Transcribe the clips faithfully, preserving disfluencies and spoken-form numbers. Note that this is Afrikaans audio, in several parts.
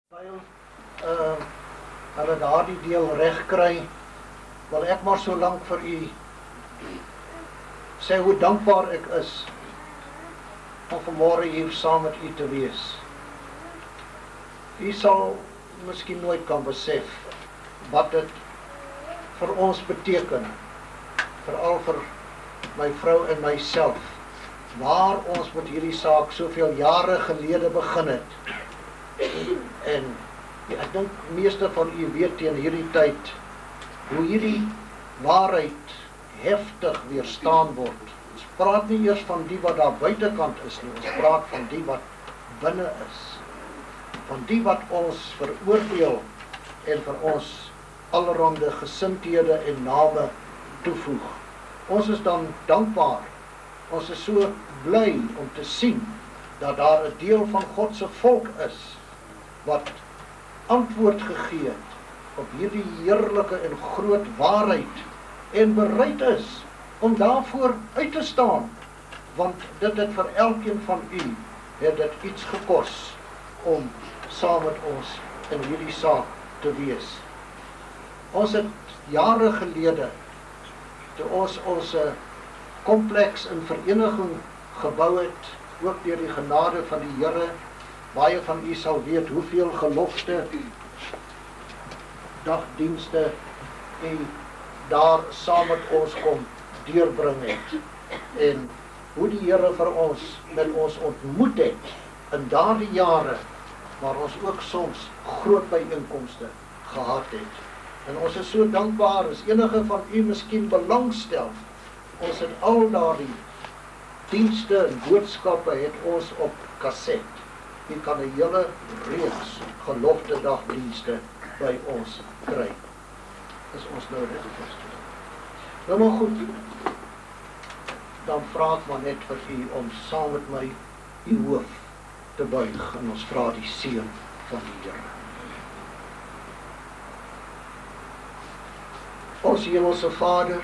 Terwyl uh, hulle daardie deel reg kry, wil ek maar so lank vir u sê hoe dankbaar ek is om vanmôre hier saam met u te wees. U sal miskien nooit kan besef wat dit vir ons beteken, veral vir my vrou en myself, waar ons met hierdie saak soveel jare gelede begin het. En ja, ek dink meeste van u weet teen hierdie tyd hoe hierdie waarheid heftig weerstaan word. Ons praat nie eers van die wat daar buitekant is nie, ons praat van die wat binne is. Van die wat ons veroordeel en vir ons allerhande gesindhede en name toevoeg. Ons is dan dankbaar. Ons is so bly om te sien dat daar 'n deel van God se volk is wat antwoord gegee het op hierdie heerlike en groot waarheid en bereid is om daarvoor uit te staan, want dit het vir elkeen van u het dit iets gekos om saam met ons in hierdie saak te wees. Ons het jare gelede, toe ons ons kompleks in vereniging gebou het, ook deur die genade van die Here, baie van u sal weet hoeveel gelofte dagdienste en daar saam met ons kom deurbring het. En hoe die Here vir ons met ons ontmoet het in daardie jare, waar ons ook soms groot byeenkomste gehad het. En ons is so dankbaar, as enige van u miskien belangstel, ons het al daardie dienste en boodskappe het ons op kaset. U kan 'n hele reeks gelofte dagdienste by ons kry. Is ons nou dit verstaan. Nou maar goed, dan vra ek maar net vir u om saam met my u hoof te buig en ons vra die seën van die Here. Ons Hemelse Vader,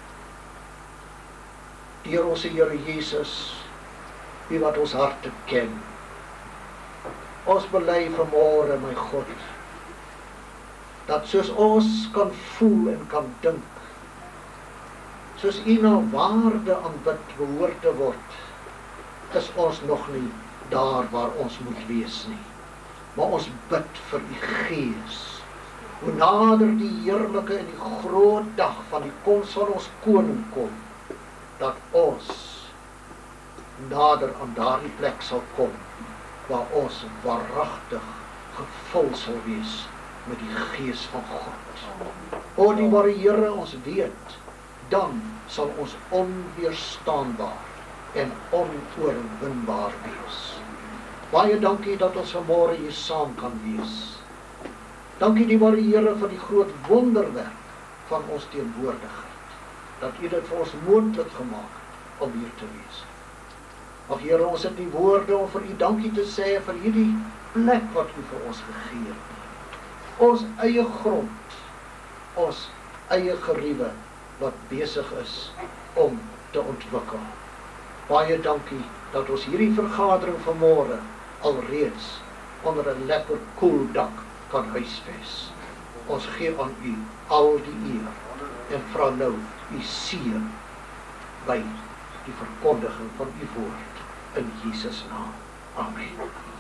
deur ons Here Jesus, U wat ons harte ken. Ons bely vanmôre, my God, dat soos ons kan voel en kan dink, soos U na waarde aanbid behoort te word, is ons nog nie daar waar ons moet wees nie. Maar ons bid vir U Gees. Hoe nader die heerlike en die groot dag van die koms van ons koning kom, dat ons nader aan daardie plek sal kom, waar ons waaragtig gevul sal wees met die Gees van God. O die ware Here, ons weet, dan sal ons onweerstaanbaar en onoorwinbaar wees. Baie dankie dat ons vanmôre hier saam kan wees. Dankie die ware Here vir die groot wonderwerk van ons teenwoordigheid, dat U dit vir ons moontlik gemaak het om hier te wees. Ag Here, ons het nie woorde om vir U dankie te sê vir hierdie plek wat U vir ons gegee het. Ons eie grond, ons eie geriewe wat besig is om te ontwikkel. Baie dankie dat ons hierdie vergadering vanmôre alreeds onder 'n lekker koel dak kan huisves. Ons gee aan U al die eer en vra nou U seën by die verkondiging van U woord in Jesus naam. Amen.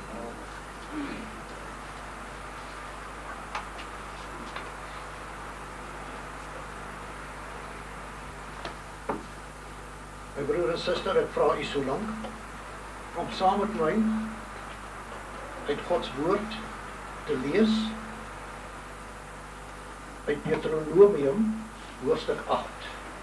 My broer en suster, ek vra u so lank om saam met my uit Gods woord te lees uit Deuteronomium hoofstuk agt.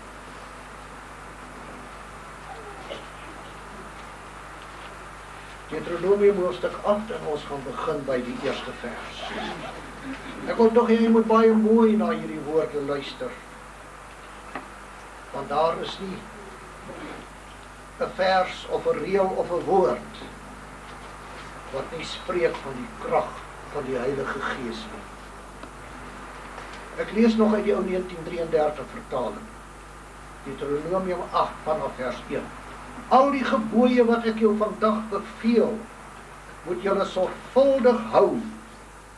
Deuteronomium hoofstuk agt en ons gaan begin by die eerste vers. Ek wil tog hê jy moet baie mooi na hierdie woorde luister. Want daar is nie 'n vers of 'n reël of 'n woord wat nie spreek van die krag van die Heilige Gees nie. Ek lees nog uit die ou negentien drieëndertig vertaling. Deuteronomium agt vanaf vers een. Al die gebooie wat ek jou vandag beveel, moet julle sorgvuldig hou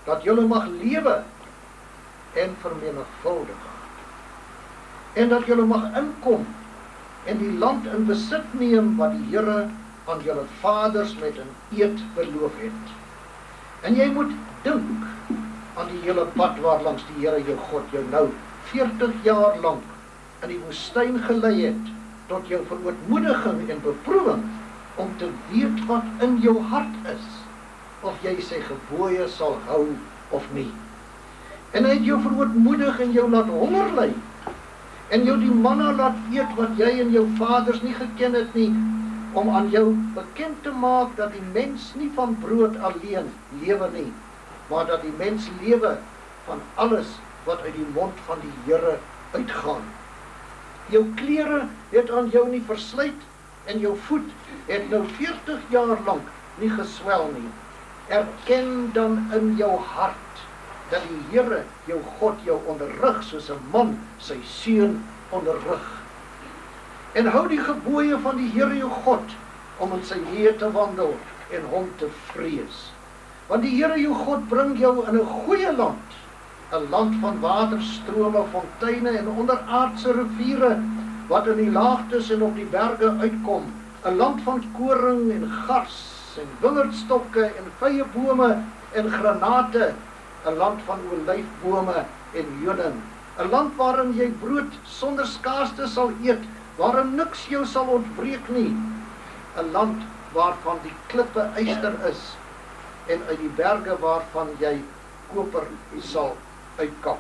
dat julle mag lewe en vermenigvuldig, en dat julle mag inkom en die land in besit neem wat die Here aan julle vaders met 'n eed beloof het. En jy moet dink aan die hele pad waar langs die Here jou God jou nou veertig jaar lank in die woestyn gelei het, tot jou verootmoediging en beproewing, om te weet wat in jou hart is, of jy sy gebooie sal hou of nie. En hy het jou verootmoedig en jou laat honger ly, en jou die manna laat eet wat jy en jou vaders nie geken het nie, om aan jou bekend te maak dat die mens nie van brood alleen lewe nie, maar dat die mens lewe van alles wat uit die mond van die Here uitgaan. Jou klere het aan jou nie verslyt, en jou voet het nou veertig jaar lank nie geswel nie. Erken dan in jou hart dat die Here, jou God, jou onderrig soos 'n man sy seun onderrig. En hou die gebooie van die Here jou God, om in sy weë te wandel en hom te vrees. Want die Here jou God bring jou in 'n goeie land, 'n land van waterstrome, fonteine en onderaardse riviere, wat in die laagtes en op die berge uitkom, 'n land van koring en gars en wingerdstokke en vyebome en granate, 'n land van olyfbome en heuning, 'n land waarin jy brood sonder skaarste sal eet, waarin niks jou sal ontbreek nie, 'n land waarvan die klippe yster is, en uit die berge waarvan jy koper sal uitkap.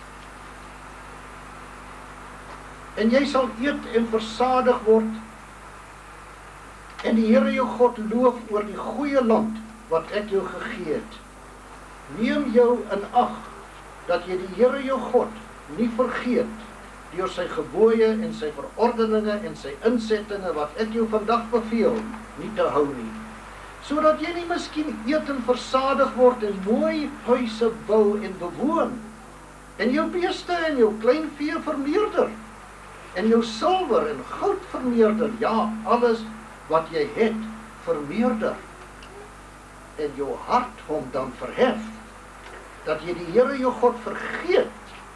En jy sal eet en versadig word, en die Here jou God loof oor die goeie land wat ek jou gegee het. Neem jou in ag dat jy die Here jou God nie vergeet deur sy gebooie en sy verordeninge en sy insettinge wat ek jou vandag beveel, nie te hou nie, sodat jy nie miskien eet en versadig word en mooi huise bou en bewoon, en jou beeste en jou kleinvee vermeerder, en jou silwer en goud vermeerder, ja, alles wat jy het vermeerder, en jou hart hom dan verhef, dat jy die Here jou God vergeet,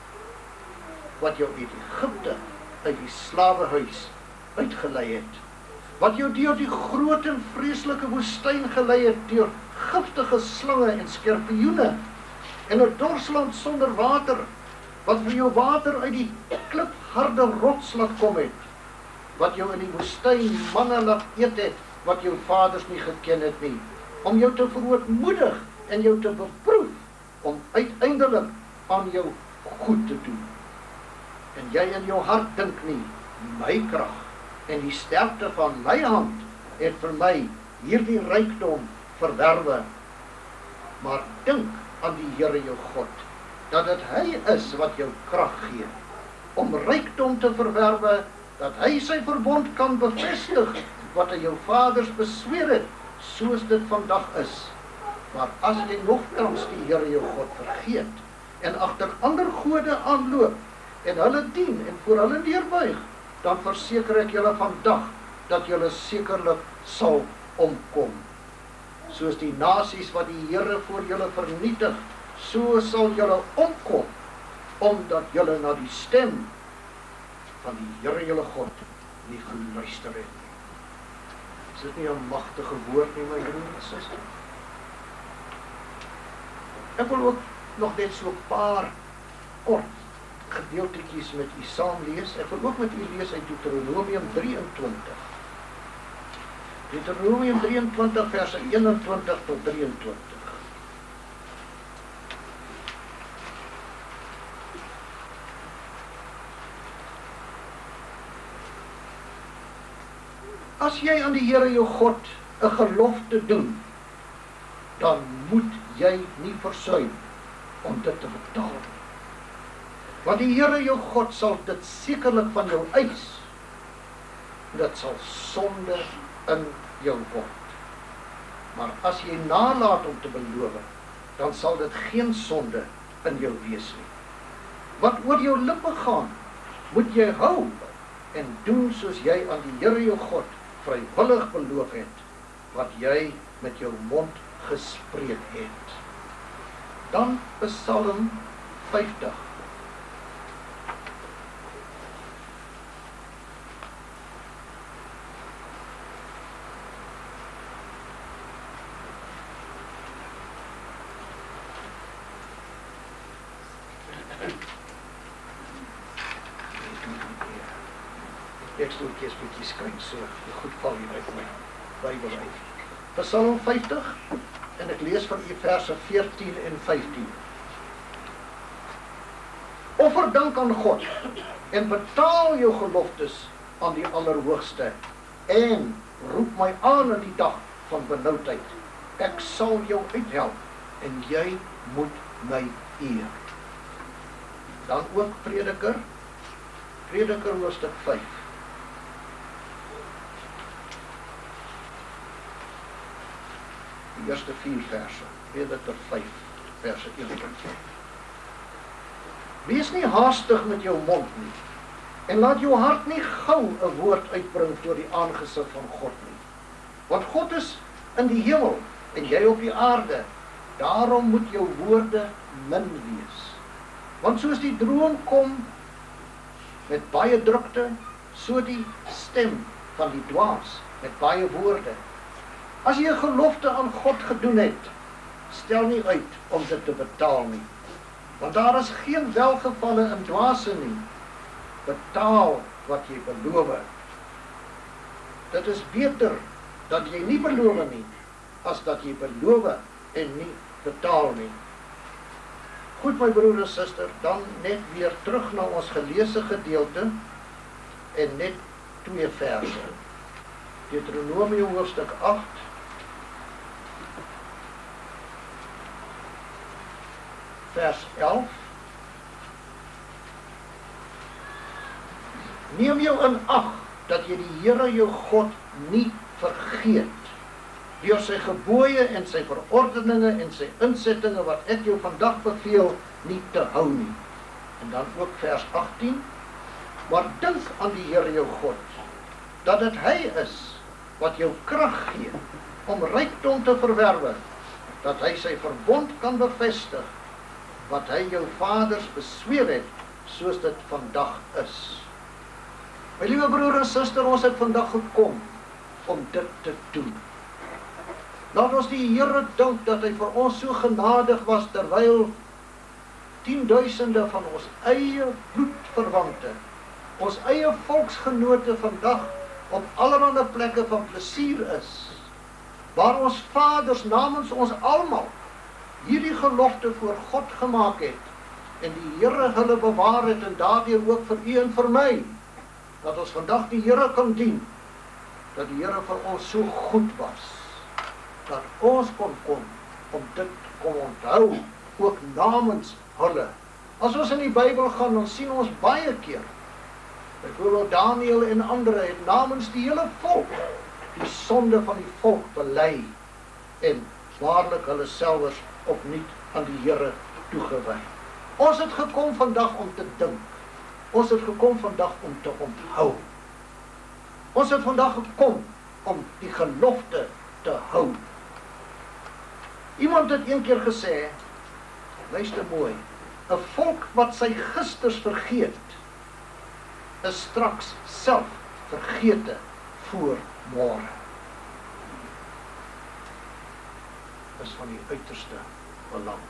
wat jou uit Egipte, uit die slawehuis uitgelei het, wat jou deur die groot en vreeslike woestyn gelei het, deur giftige slange en skorpioene, en 'n dorsland sonder water, wat vir jou water uit die klipharde rots laat kom het, wat jou in die woestyn manna laat eet het, wat jou vaders nie geken het nie, om jou te verootmoedig en jou te beproef, om uiteindelik aan jou goed te doen. En jy in jou hart dink nie, my krag en die sterkte van my hand het vir my hierdie rykdom verwerwe, maar dink aan die Here jou God, dat dit hy is wat jou krag gee, om rykdom te verwerwe, dat hy sy verbond kan bevestig, wat hy jou vaders besweer het, soos dit vandag is. Maar as jy nogtans die Here jou God vergeet, en agter ander gode aanloop, en hulle dien en voor hulle neerbuig, dan verseker ek julle vandag, dat julle sekerlik sal omkom. Soos die nasies wat die Here voor julle vernietig, so sal julle omkom, omdat julle na die stem van die Here julle God nie geluister het. Is dit nie 'n magtige woord nie, my broer en suster? Ek wil ook nog net so 'n paar kort gedeeltetjies met u saam lees. Ek wil ook met u lees uit Deuteronomium drieëntwintig. Deuteronomium drieëntwintig verse eenentwintig tot drieëntwintig. As jy aan die Here jou God 'n gelofte doen, dan moet jy nie versuim om dit te betaal nie. Want die Here jou God sal dit sekerlik van jou eis. Dit sal sonde in jou word. Maar as jy nalat om te beloof, dan sal dit geen sonde in jou wees nie. Wat oor jou lippe gaan, moet jy hou en doen soos jy aan die Here jou God vrywillig beloof het, wat jy met jou mond gespreek het. Dan Psalm vyftig. Tekstoeltjie is bietjie skyn, so die goed val hier uit my Bybel uit. Psalm vyftig, en ek lees van die verse veertien en vyftien. Offer dank aan God, en betaal jou geloftes aan die Allerhoogste, en roep my aan in die dag van benoudheid. Ek sal jou uithelp, en jy moet my eer. Dan ook Prediker, Prediker hoofstuk vyf. Die eerste vier verse, Prediker vyf, verse een tot vyf. Wees nie haastig met jou mond nie, en laat jou hart nie gou 'n woord uitbring voor die aangesig van God nie. Want God is in die hemel, en jy op die aarde, daarom moet jou woorde min wees. Want soos die droom kom met baie drukte, so die stem van die dwaas met baie woorde. As jy 'n gelofte aan God gedoen het, stel nie uit om dit te betaal nie. Want daar is geen welgevalle in dwaase nie. Betaal wat jy beloof. Dit is beter dat jy nie beloof nie, as dat jy beloof en nie betaal nie. Goed, my broer en suster, dan net weer terug na ons geleesde gedeelte, en net twee verse. Deuteronomium hoofstuk agt, vers elf. Neem jou in ag dat jy die Here jou God nie vergeet, deur sy gebooie en sy verordeninge en sy insettinge wat ek jou vandag beveel, nie te hou nie. En dan ook vers agttien. Maar dink aan die Here jou God, dat dit hy is wat jou krag gee om rykdom te verwerwe, dat hy sy verbond kan bevestig, wat hy jou vaders besweer het, soos dit vandag is. My liewe broer en suster, ons het vandag gekom om dit te doen. Laat ons die Here dank dat hy vir ons so genadig was, terwyl tienduisende van ons eie bloedverwante, ons eie volksgenote vandag op allerlei plekke van plesier is, waar ons vaders namens ons almal hierdie gelofte voor God gemaak het, en die Here hulle bewaar het, en daardeur ook vir u en vir my, dat ons vandag die Here kan dien, dat die Here vir ons so goed was, dat ons kon kom, om dit kon onthou, ook namens hulle. As ons in die Bybel gaan, dan sien ons baie keer, byvoorbeeld Daniel en ander het namens die hele volk, die sonde van die volk bely, en waarlik hulle selfs opnuut aan die Here toegewy. Ons het gekom vandag om te dink. Ons het gekom vandag om te onthou. Ons het vandag gekom om die gelofte te hou. Iemand het een keer gesê, luister mooi, 'n volk wat sy gisters vergeet, is straks self vergete voor môre. Is van die uiterste belang.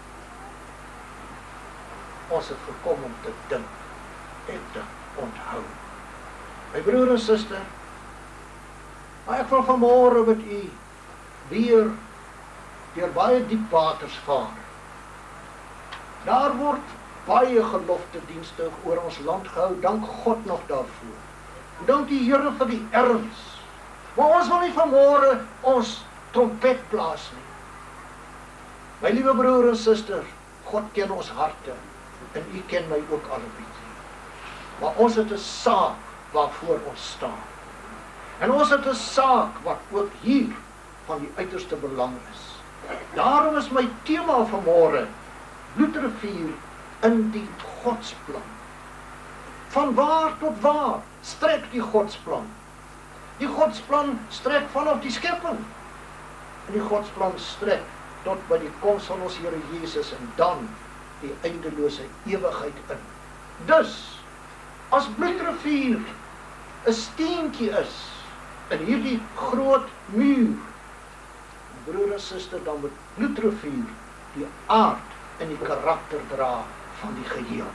Ons het gekom om te dink en te onthou. My broer en suster, maar ek wil vanmôre met u weer deur baie diep waters vaar. Daar word baie gelofte dienste oor ons land gehou, dank God nog daarvoor. Dank die Here vir die erns. Maar ons wil nie vanmôre ons trompet blaas nie. My liewe broer en suster, God ken ons harte, en u ken my ook albei. Maar ons het 'n saak waarvoor ons staan. En ons het 'n saak wat ook hier van die uiterste belang is. Daarom is my tema vanmôre bloedrivier in die Godsplan. Van waar tot waar strek die Godsplan? Die Godsplan strek vanaf die skepping. En die Godsplan strek tot by die koms van ons Here Jesus en dan die eindelose ewigheid in. Dus, as bloedrivier 'n steentjie is in hierdie groot muur, broer en suster, dan moet bloedrivier die aard en die karakter dra van die geheel.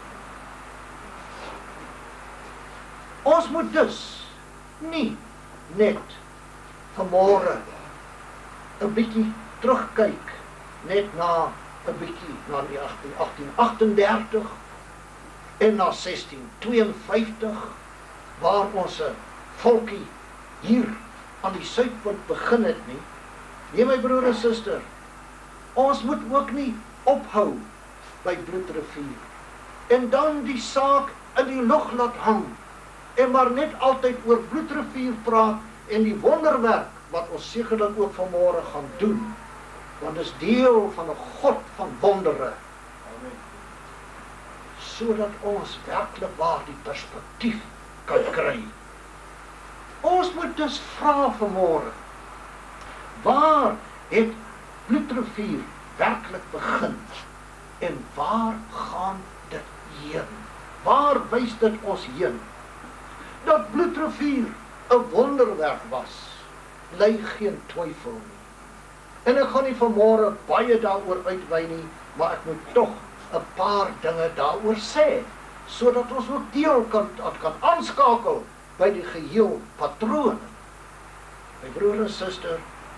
Ons moet dus nie net vanmôre 'n bietjie terugkyk net na 'n bietjie na die agtien agtendertig en na sestien tweeënvyftig waar ons 'n volkie hier aan die suidpunt begin het nie. Nee my broer en suster, ons moet ook nie ophou by bloedrivier en dan die saak in die lug laat hang en maar net altyd oor bloedrivier praat en die wonderwerk wat ons sekerlik ook vanmôre gaan doen, want dit is deel van 'n God van wondere. Amen. Sodat ons werklik waar die perspektief kan kry. Ons moet dus vra vanmôre, waar het bloedrivier werklik begin en waar gaan dit heen? Waar wys dit ons heen? Dat bloedrivier 'n wonderwerk was, lei geen twyfel nie. En ek gaan nie vanmôre baie daaroor uitwy nie, maar ek moet tog 'n paar dinge daaroor sê, sodat ons ook deel kan kan aanskakel by die geheel patroon. My broer en suster,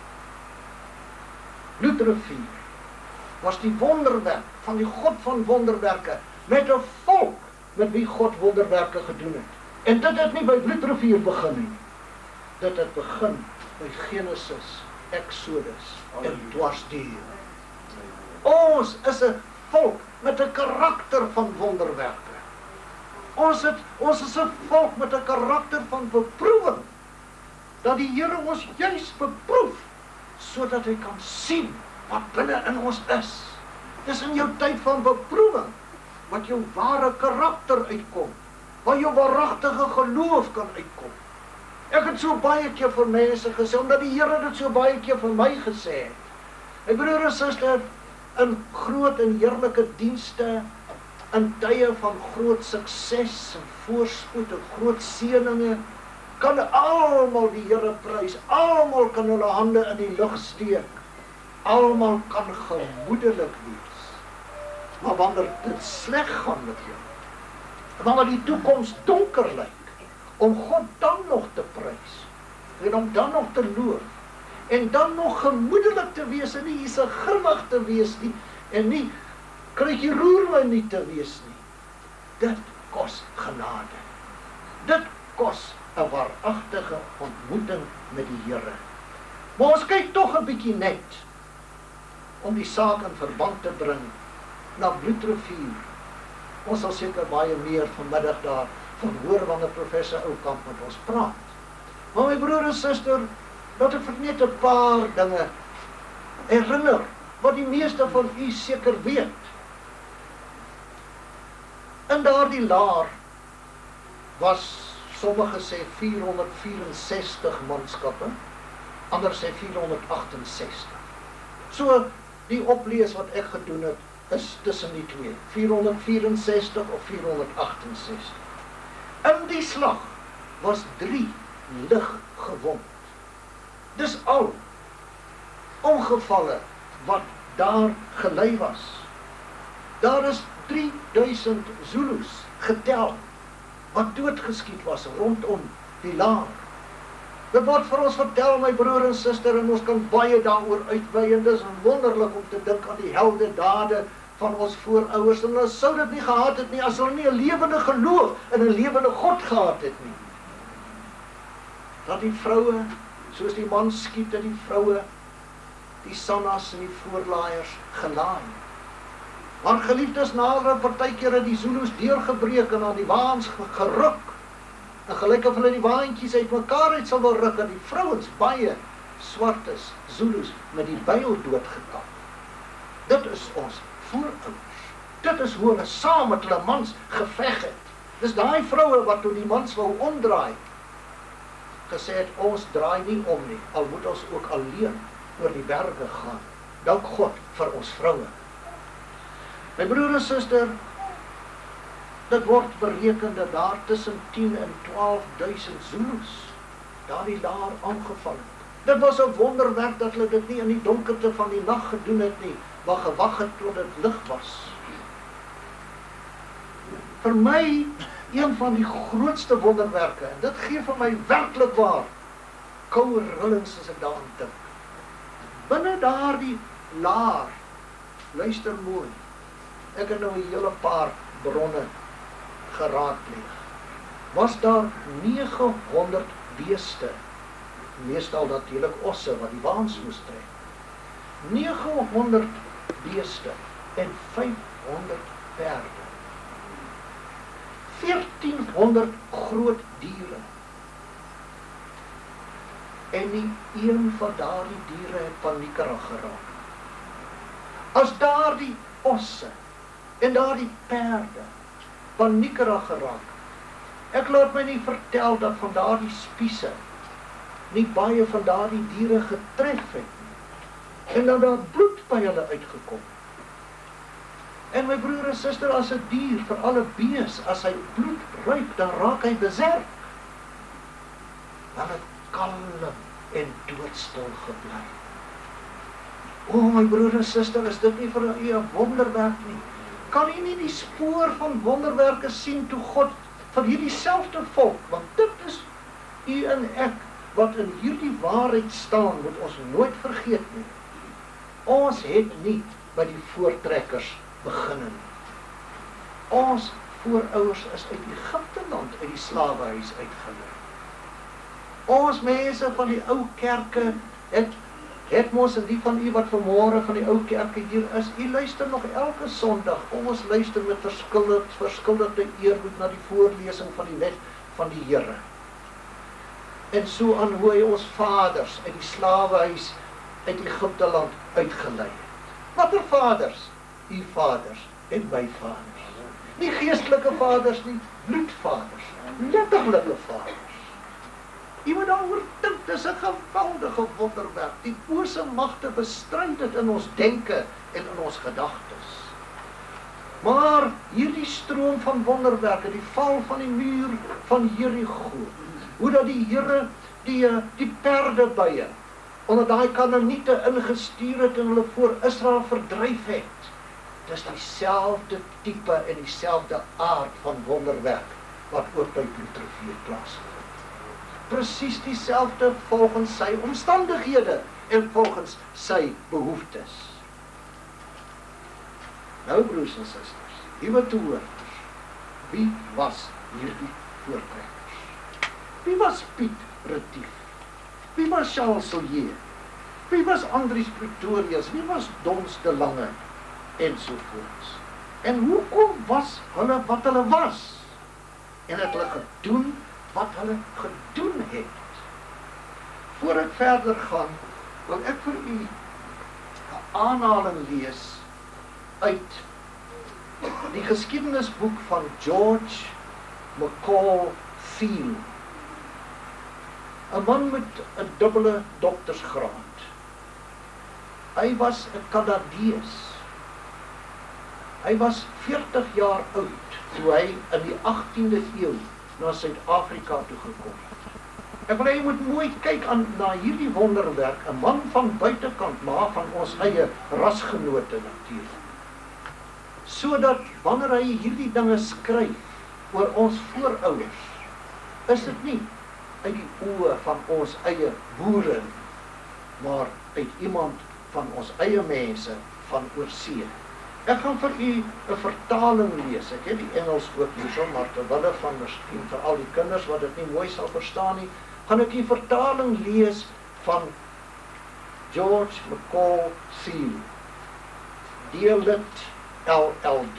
bloedrivier was die wonderwerk van die God van wonderwerke met 'n volk met wie God wonderwerke gedoen het. En dit het nie by bloedrivier begin nie. Dit het begin by Genesis, Exodus en dwarsdeur. Ons is 'n volk met 'n karakter van wonderwerke. Ons het ons is 'n volk met 'n karakter van beproewing. Dat die Here ons juis beproef sodat hy kan sien wat binne in ons is. Dis in jou tyd van beproewing wat jou ware karakter uitkom, waar jou waaragtige geloof kan uitkom. Ek het so baie keer vir mense gesê, omdat die Here dit so baie keer vir my gesê het. My broer en suster, in groot en heerlike dienste, in tye van groot sukses en voorspoed en groot seëninge, kan almal die Here prys, almal kan hulle hande in die lug steek, almal kan gemoedelik wees. Maar wanneer dit sleg gaan met jou, wanneer die toekoms donker lyk, om God dan nog te prys, en om dan nog te loof, en dan nog gemoedelik te wees, en nie hier's 'n grimmig te wees nie, en nie krykie roer my nie te wees nie. Dit kos genade. Dit kos 'n waaragtige ontmoeting met die Here. Maar ons kyk tog 'n bietjie net, om die saak in verband te bring, na bloedrivier. Ons sal seker baie meer vanmiddag daar van hoor wanneer professor Oukamp met ons praat. Maar my broer en suster, laat ek vir net 'n paar dinge herinner, wat die meeste van u seker weet. In daardie laar was, sommige sê vierhonderdvierensestig manskappe, ander sê vierhonderdagtensestig. So, die oplees wat ek gedoen het, is tussen die twee, vierhonderdvierensestig of vierhonderdagtensestig. In die slag was drie lig gewond. Dis al ongevalle wat daar gelei was. Daar is drieduisend Zulus getel wat doodgeskiet was rondom die laar. Dit word vir ons vertel, my broer en suster, en ons kan baie daaroor uitwy, en dis wonderlik om te dink aan die helde dade van ons voorouers, en hulle sou dit nie gehad het nie, as hulle nie 'n lewende geloof en 'n lewende God gehad het nie. Dat die vroue, soos die man skiet, en die vroue, die sannas en die voorlaaiers gelaai. Maar geliefdes, na hulle partykeer het die Zulus deurgebreek en aan die waans geruk. En gelyk of hulle die waantjies uit mekaar uit sal wil ruk, en die vrouens baie swartes Zulus met die byl doodgekap. Dit is ons voorouers. Dit is hoe hulle saam met hulle mans geveg het. Dis daai vroue wat toe die mans wou omdraai, gesê het, ons draai nie om nie, al moet ons ook alleen oor die berge gaan. Dank God vir ons vroue. My broer en suster, dit word bereken dat daar tussen tien en twaalf duisend Zulus daardie laar aangeval het. Dit was 'n wonderwerk dat hulle dit nie in die donkerte van die nag gedoen het nie, maar gewag het tot dit lig was. Vir my, een van die grootste wonderwerke, en dit gee vir my werklik waar koue rillings as ek daaraan dink. Binne daardie laar, luister mooi, ek het nou 'n hele paar bronne geraadpleeg, was daar negenhonderd beeste, meestal natuurlik osse wat die waans moes trek. negenhonderd beeste en vyfhonderd perde. veertienhonderd groot diere. En nie een van daardie diere het paniekerig geraak. As daardie osse en daardie perde paniekerig geraak, ek laat my nie vertel dat van daardie spiese nie baie van daardie diere getref het nie, en dan daar bloed by hulle uitgekom. En my broer en suster, as 'n dier, vir alle bees, as hy bloed ruik, dan raak hy beserk. Dan het kalm en doodstil gebly. O my broer en suster, is dit nie vir u 'n wonderwerk nie? Kan u nie die spoor van wonderwerke sien toe God vir hierdie selfde volk, want dit is u en ek, wat in hierdie waarheid staan, moet ons nooit vergeet nie. Ons het nie by die voortrekkers begin nie. Ons voorouers is uit Egipte land, uit die slawehuis uitgelei. Ons mense van die ou kerke het het mos, en die van u wat vanmôre van die ou kerke hier is, u luister nog elke Sondag. Ons luister met verskillende verskillende eerbied na die voorlesing van die wet van die Here. En so aan hoe hy ons vaders uit die slawehuis uit Egipte land uitgelei het. Watter vaders? U vaders en my vaders. Nie geestelike vaders nie, bloedvaders, letterlike vaders. U moet daaroor dink, dis 'n geweldige wonderwerk. Die bose magte bestryd dit in ons denke en in ons gedagtes. Maar hierdie stroom van wonderwerke, die val van die muur van Jerigo, hoe dat die Here die, die perdebye onder daai Kanaaniete ingestuur het en hulle voor Israel verdryf het. Dis dieselfde tipe en dieselfde aard van wonderwerk wat ook by Bloedrivier plaasvind. Presies dieselfde volgens sy omstandighede en volgens sy behoeftes. Nou broers en susters, liewe toehoorders, wie was hierdie voortrekkers? Wie was Piet Retief? Wie was Charles Soulier? Wie was Andries Pretorius? Wie was Dons de Lange? Ensovoorts. En hoekom was hulle wat hulle was? En het hulle gedoen wat hulle gedoen het? Voor ek verder gaan, wil ek vir u 'n aanhaling lees uit die geskiedenisboek van George McCall Field. 'n man met 'n dubbele doktersgraad. Hy was 'n Kanadees. Hy was veertig jaar oud toe hy in die achttiende eeu na Suid-Afrika toe gekom het. Ek wil jy moet mooi kyk aan na hierdie wonderwerk, 'n man van buitekant, maar van ons eie rasgenote natuurlik. Sodat wanneer hy hierdie dinge skryf oor ons voorouers, is dit nie uit die oë van ons eie boere, maar uit iemand van ons eie mense van oorsee. Ek gaan vir u 'n vertaling lees. Ek het die Engels ook hierso, maar terwille van miskien vir al die kinders wat dit nie mooi sal verstaan nie, gaan ek die vertaling lees van George McCall Field, D-lid L L D.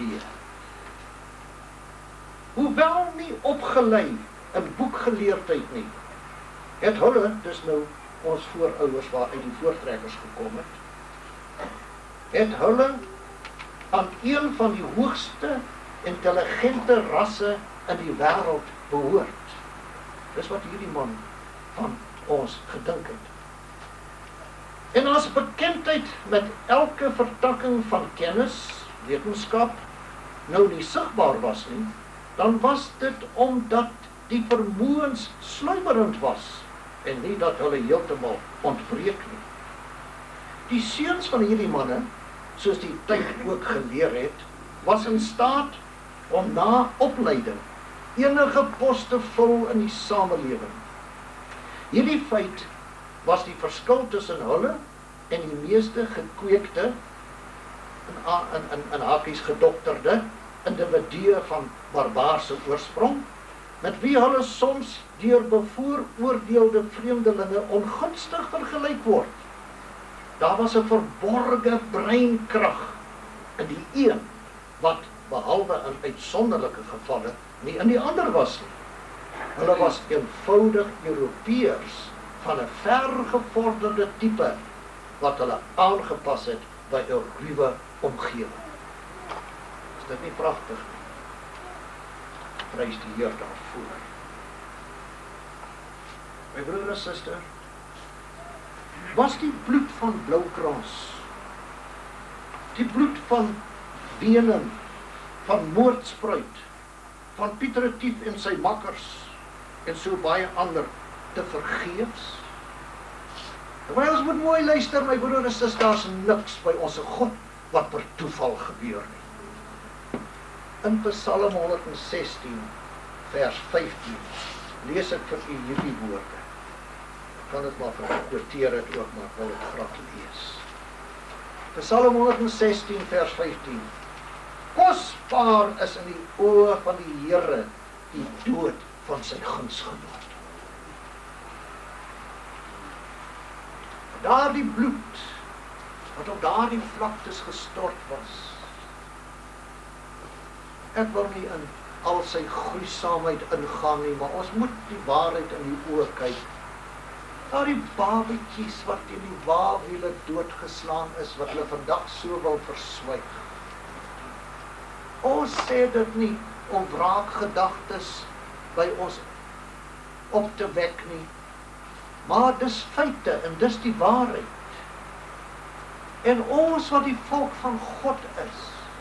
Hoewel nie opgelei in boekgeleerdheid nie, het hulle, dis nou ons voorouers waaruit die voortrekkers gekom het, het hulle aan een van die hoogste intelligente rasse in die wêreld behoort. Dis wat hierdie man van ons gedink het. En as bekendheid met elke vertakking van kennis, wetenskap, nou nie sigbaar was nie, dan was dit omdat die vermoëns sluimerend was en nie dat hulle heeltemal ontbreek nie. Die seuns van hierdie manne, soos die tyd ook geleer het, was in staat om na opleiding enige pos te vul in die samelewing. Hierdie feit was die verskil tussen hulle en die meeste gekweekte in, in, in, in hakies gedokterde individue van barbaarse oorsprong, met wie hulle soms deur bevooroordeelde vreemdelinge ongunstig vergelyk word. Daar was 'n verborge breinkrag in die een wat behalwe in uitsonderlike gevalle nie in die ander was nie. Hulle was eenvoudig Europeërs van 'n vergevorderde tipe wat hulle aangepas het by 'n ruwe omgewing. Is dit nie pragtig nie? Prys die Here daarvoor. My broer en suster, was die bloed van Bloukrans, die bloed van Wenen, van Moordspruit, van Pieter Retief en sy makkers, en so baie ander, te vergeefs? Maar ons moet mooi luister, my broer en suster, daar is niks by ons God wat per toeval gebeur nie. In Psalm honderdsestien, vers vyftien, lees ek vir u hierdie woorde. Ek kan dit maar verkwoteer het ook, maar ek wil dit graag lees. Psalm honderdsestien, vers vyftien. Kosbaar is in die oë van die Here die dood van sy gunsgenoot. Daardie bloed wat op daardie vlaktes gestort was. Ek wil nie in al sy gruisaamheid ingaan nie, maar ons moet die waarheid in die oë kyk. Daardie babetjies wat in die wawiele doodgeslaan is, wat hulle vandag so wil verswyg. Ons sê dit nie om wraakgedagtes by ons op te wek nie, maar dis feite en dis die waarheid. En ons wat die volk van God is,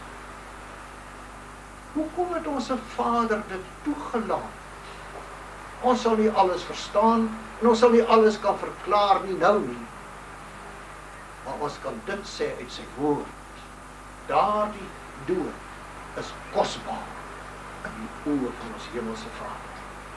hoekom het ons Vader dit toegelaat? Ons sal nie alles verstaan en ons sal nie alles kan verklaar nie nou nie, maar ons kan dit sê uit sy woord. Daardie dood is kosbaar in die oë van ons hemelse Vader.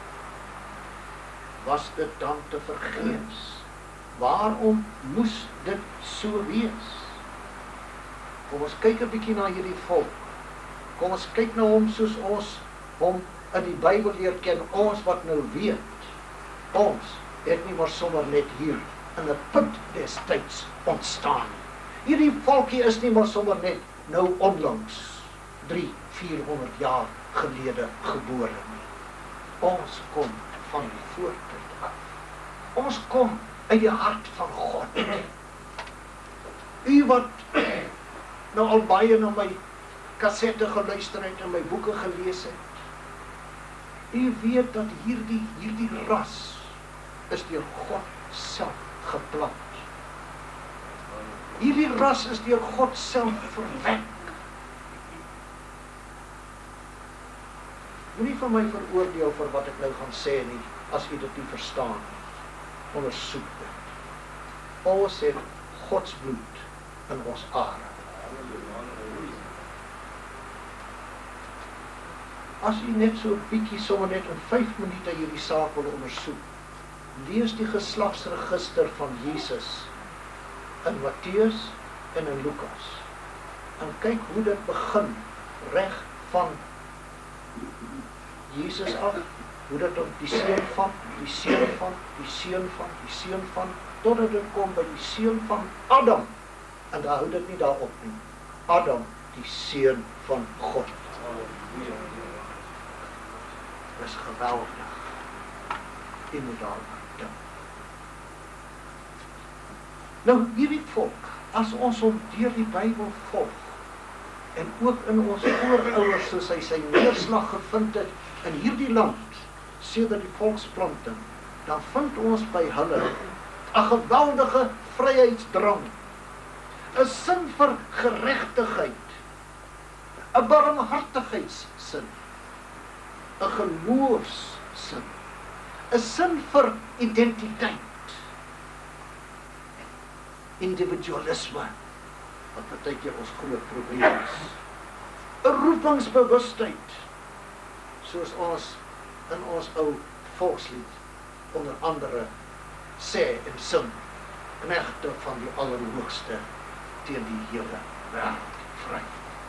Was dit dan te vergeefs? Waarom moes dit so wees? Kom ons kyk 'n bietjie na hierdie volk. Kom ons kyk na hom soos ons hom in die Bybel leer ken, ons wat nou weet. Ons het nie maar sommer net hier in 'n punt des tyds ontstaan. Hierdie volkie is nie maar sommer net nou onlangs drie, vierhonderd jaar gelede gebore nie. Ons kom van die voortyd af. Ons kom uit die hart van God. U wat nou al baie na my kassette geluister het en my boeke gelees het, u weet dat hierdie, hierdie ras is deur God self geplant. Hierdie ras is deur God self verwek. Moenie van my veroordeel vir wat ek nou gaan sê nie, as u dit nie verstaan nie. Ondersoek dit. Ons het Gods bloed in ons are. As u net so 'n bietjie sommer net in vyf minute hierdie saak wil ondersoek, lees die geslagsregister van Jesus in Matteus en in Lukas. En kyk hoe dit begin, reg van Jesus af, hoe dit op die seun van, die seun van, die seun van, die seun van, totdat dit kom by die seun van Adam. En daar hou dit nie daarop nie. Adam, die seun van God. Dis geweldig. U moet daaraan dink. Nou, hierdie volk, as ons hom deur die Bybel volg, en ook in ons voorouers, soos hy sy neerslag gevind het in hierdie land, sedert die volksplanting, dan vind ons by hulle 'n geweldige vryheidsdrang, 'n sin vir geregtigheid, 'n barmhartigheidssin, 'n geloofssin, 'n sin vir identiteit, individualisme, wat baie keer ons groot probleem is, 'n roepingsbewustheid, soos ons in ons ou volkslied onder andere sê en sing, knegte van die Allerhoogste teen die hele wêreld vry.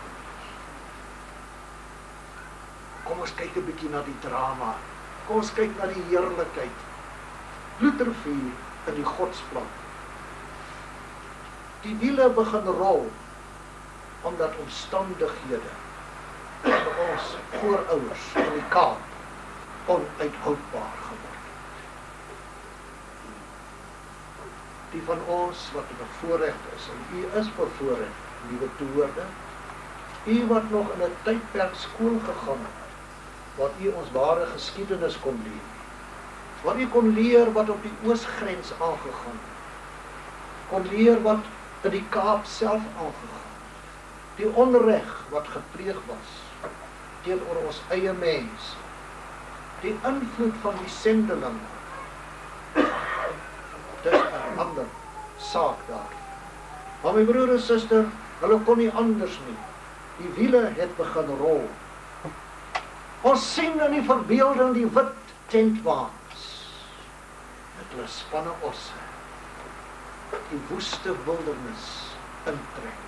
Kom ons kyk 'n bietjie na die drama. Kom ons kyk na die heerlikheid. Bloedrivier in die Godsplan. Die wiele begin rol omdat omstandighede vir ons voorouers in die Kaap onuithoudbaar geword het. Die van ons wat bevoorreg is, en u is bevoorreg, liewe toehoorde, u wat nog in 'n tydperk skool gegaan het, wat u ons ware geskiedenis kon leer, wat u kon leer wat op die oosgrens aangegaan het, kon leer wat in die Kaap self aangegaan het, die onreg wat gepleeg was teenoor ons eie mens, die invloed van die sendelinge. Dis 'n ander saak daar. Maar my broer en suster, hulle kon nie anders nie. Die wiele het begin rol. Ons sien in die verbeelding die wit tentwaans met hulle spanne osse die woeste wildernis intrek.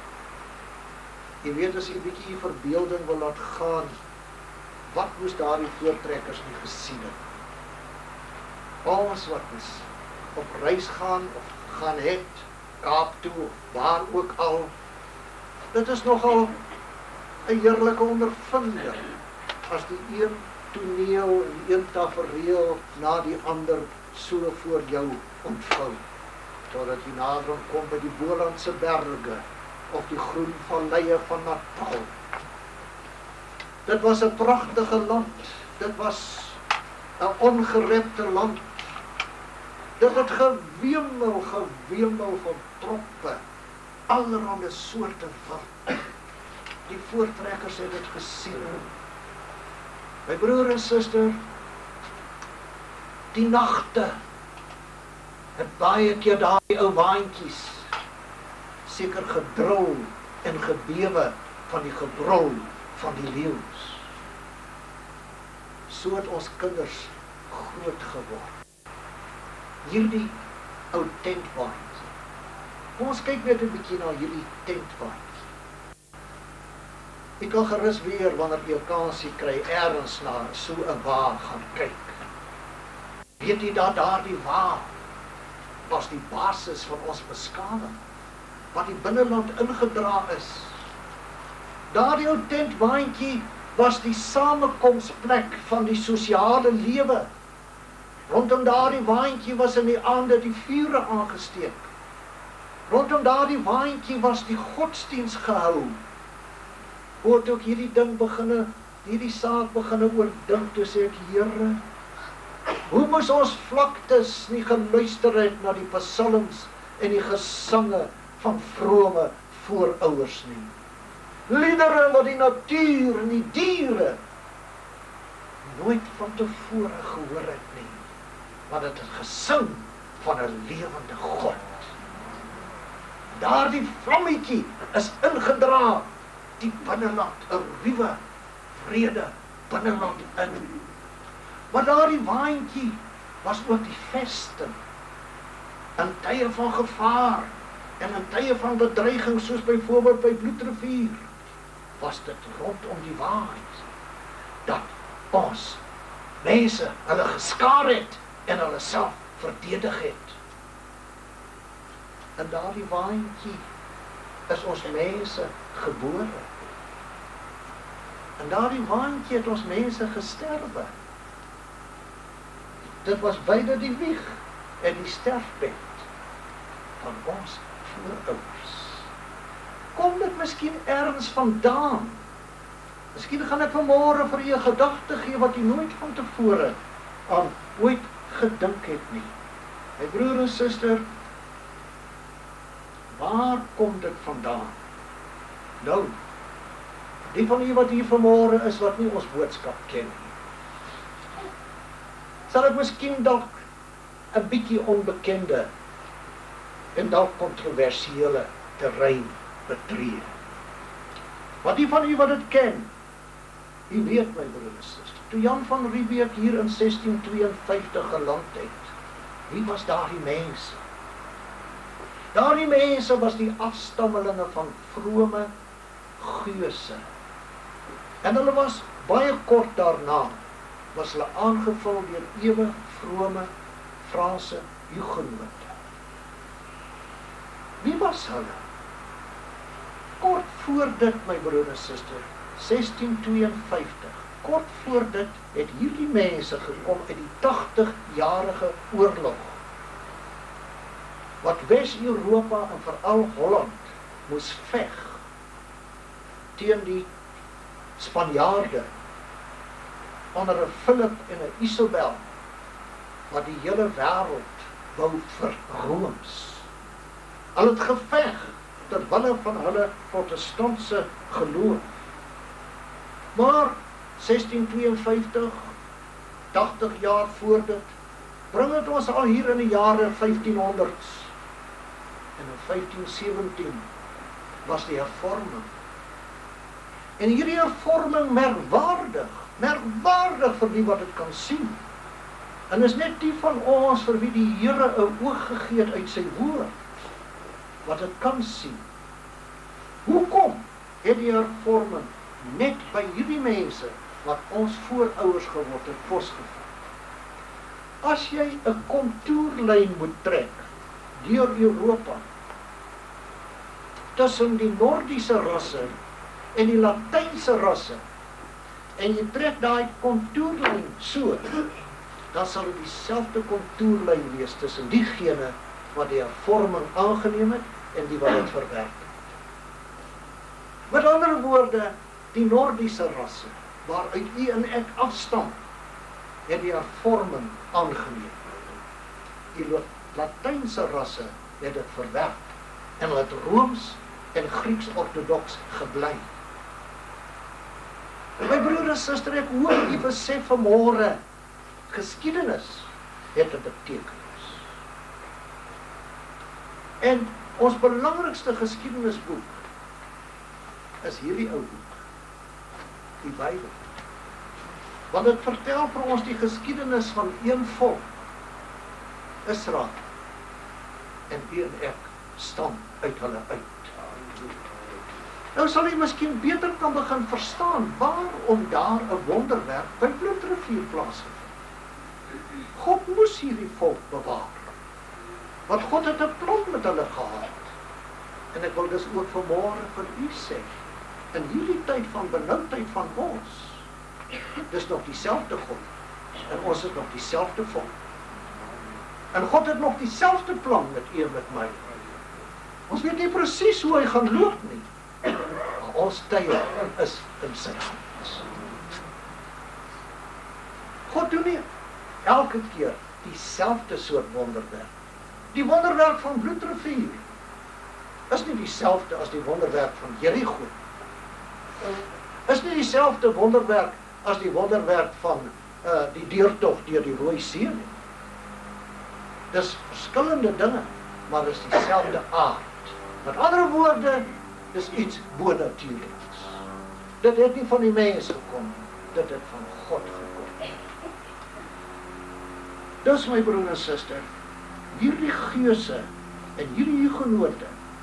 Jy weet, as jy 'n bietjie die verbeelding wil laat gaan, wat moes daardie voortrekkers nie gesien het? Ons wat is op reis gaan of gaan het, Kaap toe, of waar ook al, dit is nogal 'n heerlike ondervinding, as die een toneel en die een tafereel na die ander so voor jou ontvou, totdat jy nader kom by die Bolandse berge, of die groen valleie van Natal. Dit was 'n pragtige land, dit was 'n ongerepte land, dit het gewemel, gewemel van troppe, allerhande soorte wild. Die voortrekkers het dit gesien. My broer en suster, die nagte het baie keer daai ou waantjies seker gedrul en gebewe van die gebrul van die leeu's. So het ons kinders groot geword. Hierdie ou tentwaantjie. Kom ons kyk net 'n bietjie na hierdie tentwaantjie. Ek kan gerus weer wanneer jy 'n kansie kry ergens na so 'n wa gaan kyk. Weet jy dat daardie wa was die basis van ons beskaling, wat die binneland ingedra is. Daardie ou tentwaantjie was die samekomsplek van die sosiale lewe. Rondom daardie waantjie was in die aande die vure aangesteek. Rondom daardie waantjie was die godsdiens gehou. Hoe het ook hierdie ding beginne, hierdie saak beginne oordink, toe sê ek, Here, hoe moes ons vlaktes nie geluister het na die psalms en die gesange van vrome voorouers nie. Liedere wat die natuur en die diere nooit van tevore gehoor het nie, want het het gesing van 'n lewende God. Daardie vlammetjie is ingedra die binneland, 'n ruwe, vrede binneland in. Maar daardie waantjie was ook die vesting in tye van gevaar en in tye van bedreiging, soos byvoorbeeld by Bloedrivier, was dit rondom die waant dat ons mense hulle geskaar het en hulle self verdedig het. En daardie waantjie is ons mense gebore. En daardie waantjie het ons mense gesterwe. Dit was beide die wieg en die sterfbed van ons voorouders. Kom dit miskien ergens vandaan? Miskien gaan ek vanmôre vir u 'n gedagte gee wat u nooit van tevore aan ooit gedink het nie. My broer en suster, waar kom dit vandaan? Nou, die van u wat hier vanmôre is, wat nie ons boodskap ken nie, sal ek miskien dalk 'n bietjie onbekende en dalk kontroversiële terrein betree. Maar die van u wat dit ken, u weet, my broer en suster, toe Jan van Riebeeck hier in sestien tweeënvyftig geland het, wie was daardie mense? Daardie mense was die afstammelinge van vrome geuse. En hulle was baie kort daarna, was hulle aangevul deur ewig vrome Franse hugenote. Wie was hulle? Kort voor dit, my broer en suster, sestien tweeënvyftig, kort voor dit het hierdie mense gekom uit die tagtig-jarige oorlog, wat Wes-Europa en veral Holland moes veg teen die Spanjaarde onder 'n Philip en 'n Isabel, wat die hele wêreld wou verrooms. Hulle het geveg ter wille van hulle protestantse geloof. Maar sestien tweeënvyftig, tagtig jaar voor dit, bring het ons al hier in die jare vyftienhonderd. En in vyftien sewentien was die hervorming. En hierdie hervorming merkwaardig, merkwaardig vir wie wat dit kan sien. En is net die van ons vir wie die Here 'n oog gegee het uit sy woord, wat dit kan sien. Hoekom het die hervorming net by hierdie mense wat ons voorouers geword het posgevat? As jy 'n kontoerlyn moet trek deur Europa tussen die Nordiese rasse en die Latynse rasse, en jy trek daai kontoerlyn so, dan sal dit dieselfde kontoerlyn wees tussen diegene wat die hervorming aangeneem het en die wat dit verwerp het. Met ander woorde, die Nordiese rasse, waaruit u en ek afstam, het die hervorming aangeneem. Die Latynse rasse het dit verwerp en hulle het Rooms en Grieks-orthodox gebly. My broer en suster, ek hoop u besef vanmôre, geskiedenis het 'n betekenis. En ons belangrikste geskiedenisboek is hierdie ou boek, die Bybel. Want dit vertel vir ons die geskiedenis van een volk, Israel, en u en ek stam uit hulle uit. Nou sal jy miskien beter kan begin verstaan waarom daar 'n wonderwerk by Bloedrivier plaasgevind. God moes hierdie volk bewaar, want God het 'n plan met hulle gehad. En ek wil dus ook vanmôre vir u sê, in hierdie tyd van benoudheid van ons, dis nog dieselfde God, en ons is nog dieselfde volk. En God het nog dieselfde plan met u en met my. Ons weet nie presies hoe hy gaan loop nie, maar ons tye is in sy hand. God doen nie elke keer dieselfde soort wonderwerk. Die wonderwerk van Bloedrivier is nie dieselfde as die wonderwerk van Jericho. Is nie dieselfde wonderwerk as die wonderwerk van uh, die deurtog deur die Rooi See nie. Dis verskillende dinge, maar dis dieselfde aard. Met ander woorde, dis iets bonatuurliks. Dit het nie van die mens gekom, dit het van God gekom. Dus my broer en suster, hierdie geuse en hierdie hugenote,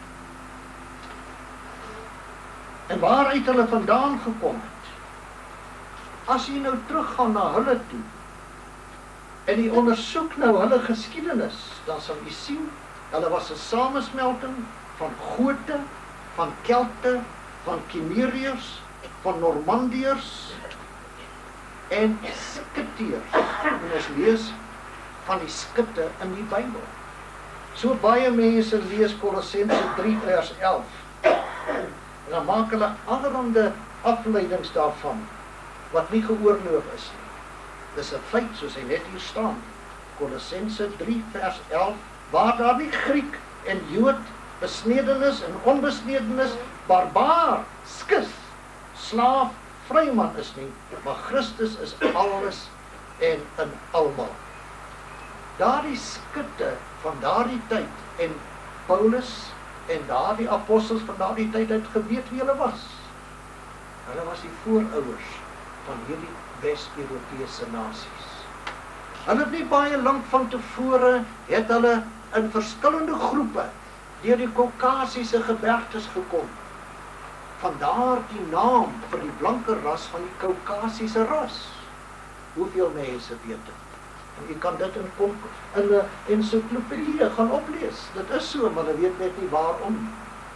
en waaruit hulle vandaan gekom het, as jy nou teruggaan na hulle toe, en jy ondersoek nou hulle geskiedenis, dan sal jy sien, hulle was 'n samensmelting van Gote, van Kelte, van Kimeriërs, van Normandiërs en Skiteërs. En ons lees van die Skitte in die Bybel. So baie mense lees Kolossense drie vers elf. En dan maak hulle allerhande afleidings daarvan, wat nie geoorloof is nie. Dis 'n feit soos hy net hier staan. Kolossense drie vers elf, waar daar nie Griek en Jood, besnedenis en onbesnedenis, barbaar, skis, slaaf, vryman is nie, maar Christus is alles en in almal. Daardie skitte van daardie tyd en Paulus en daardie apostels van daardie tyd het geweet wie hulle was. Hulle was die voorouers van hierdie Wes-Europese nasies. Hulle het nie baie lank van tevore het hulle in verskillende groepe deur die Kaukasiese gebergtes gekom. Vandaar die naam vir die blanke ras van die Kaukasiese ras. Hoeveel mense weet dit? En jy kan dit in, in 'n ensiklopedie gaan oplees. Dit is so, maar hulle weet net nie waarom.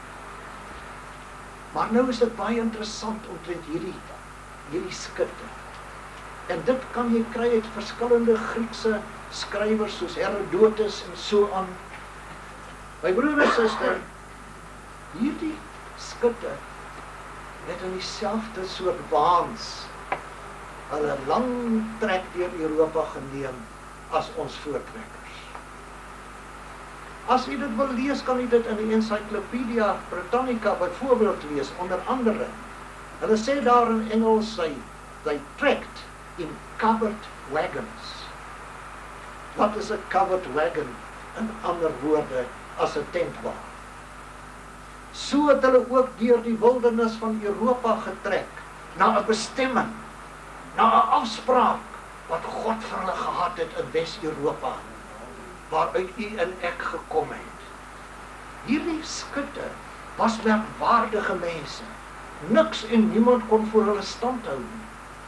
Maar nou is dit baie interessant omtrent hierdie, hierdie skitte. En dit kan jy kry uit verskillende Griekse skrywers soos Herodotus en so aan. My broer en suster, hierdie skitte het in dieselfde soort waans hulle lang trek deur Europa geneem as ons voortrekkers. As u dit wil lees, kan u dit in die Encyclopedia Britannica byvoorbeeld lees, onder andere. Hulle sê daar in Engels, sy, they trekked in covered wagons. Wat is 'n covered wagon? In ander woorde, as 'n tentwa. So het hulle ook deur die wildernis van Europa getrek, na 'n bestemming, na 'n afspraak, wat God vir hulle gehad het in Wes-Europa, waaruit u en ek gekom het. Hierdie skitte was merkwaardige mense. Niks en niemand kon voor hulle stand hou nie.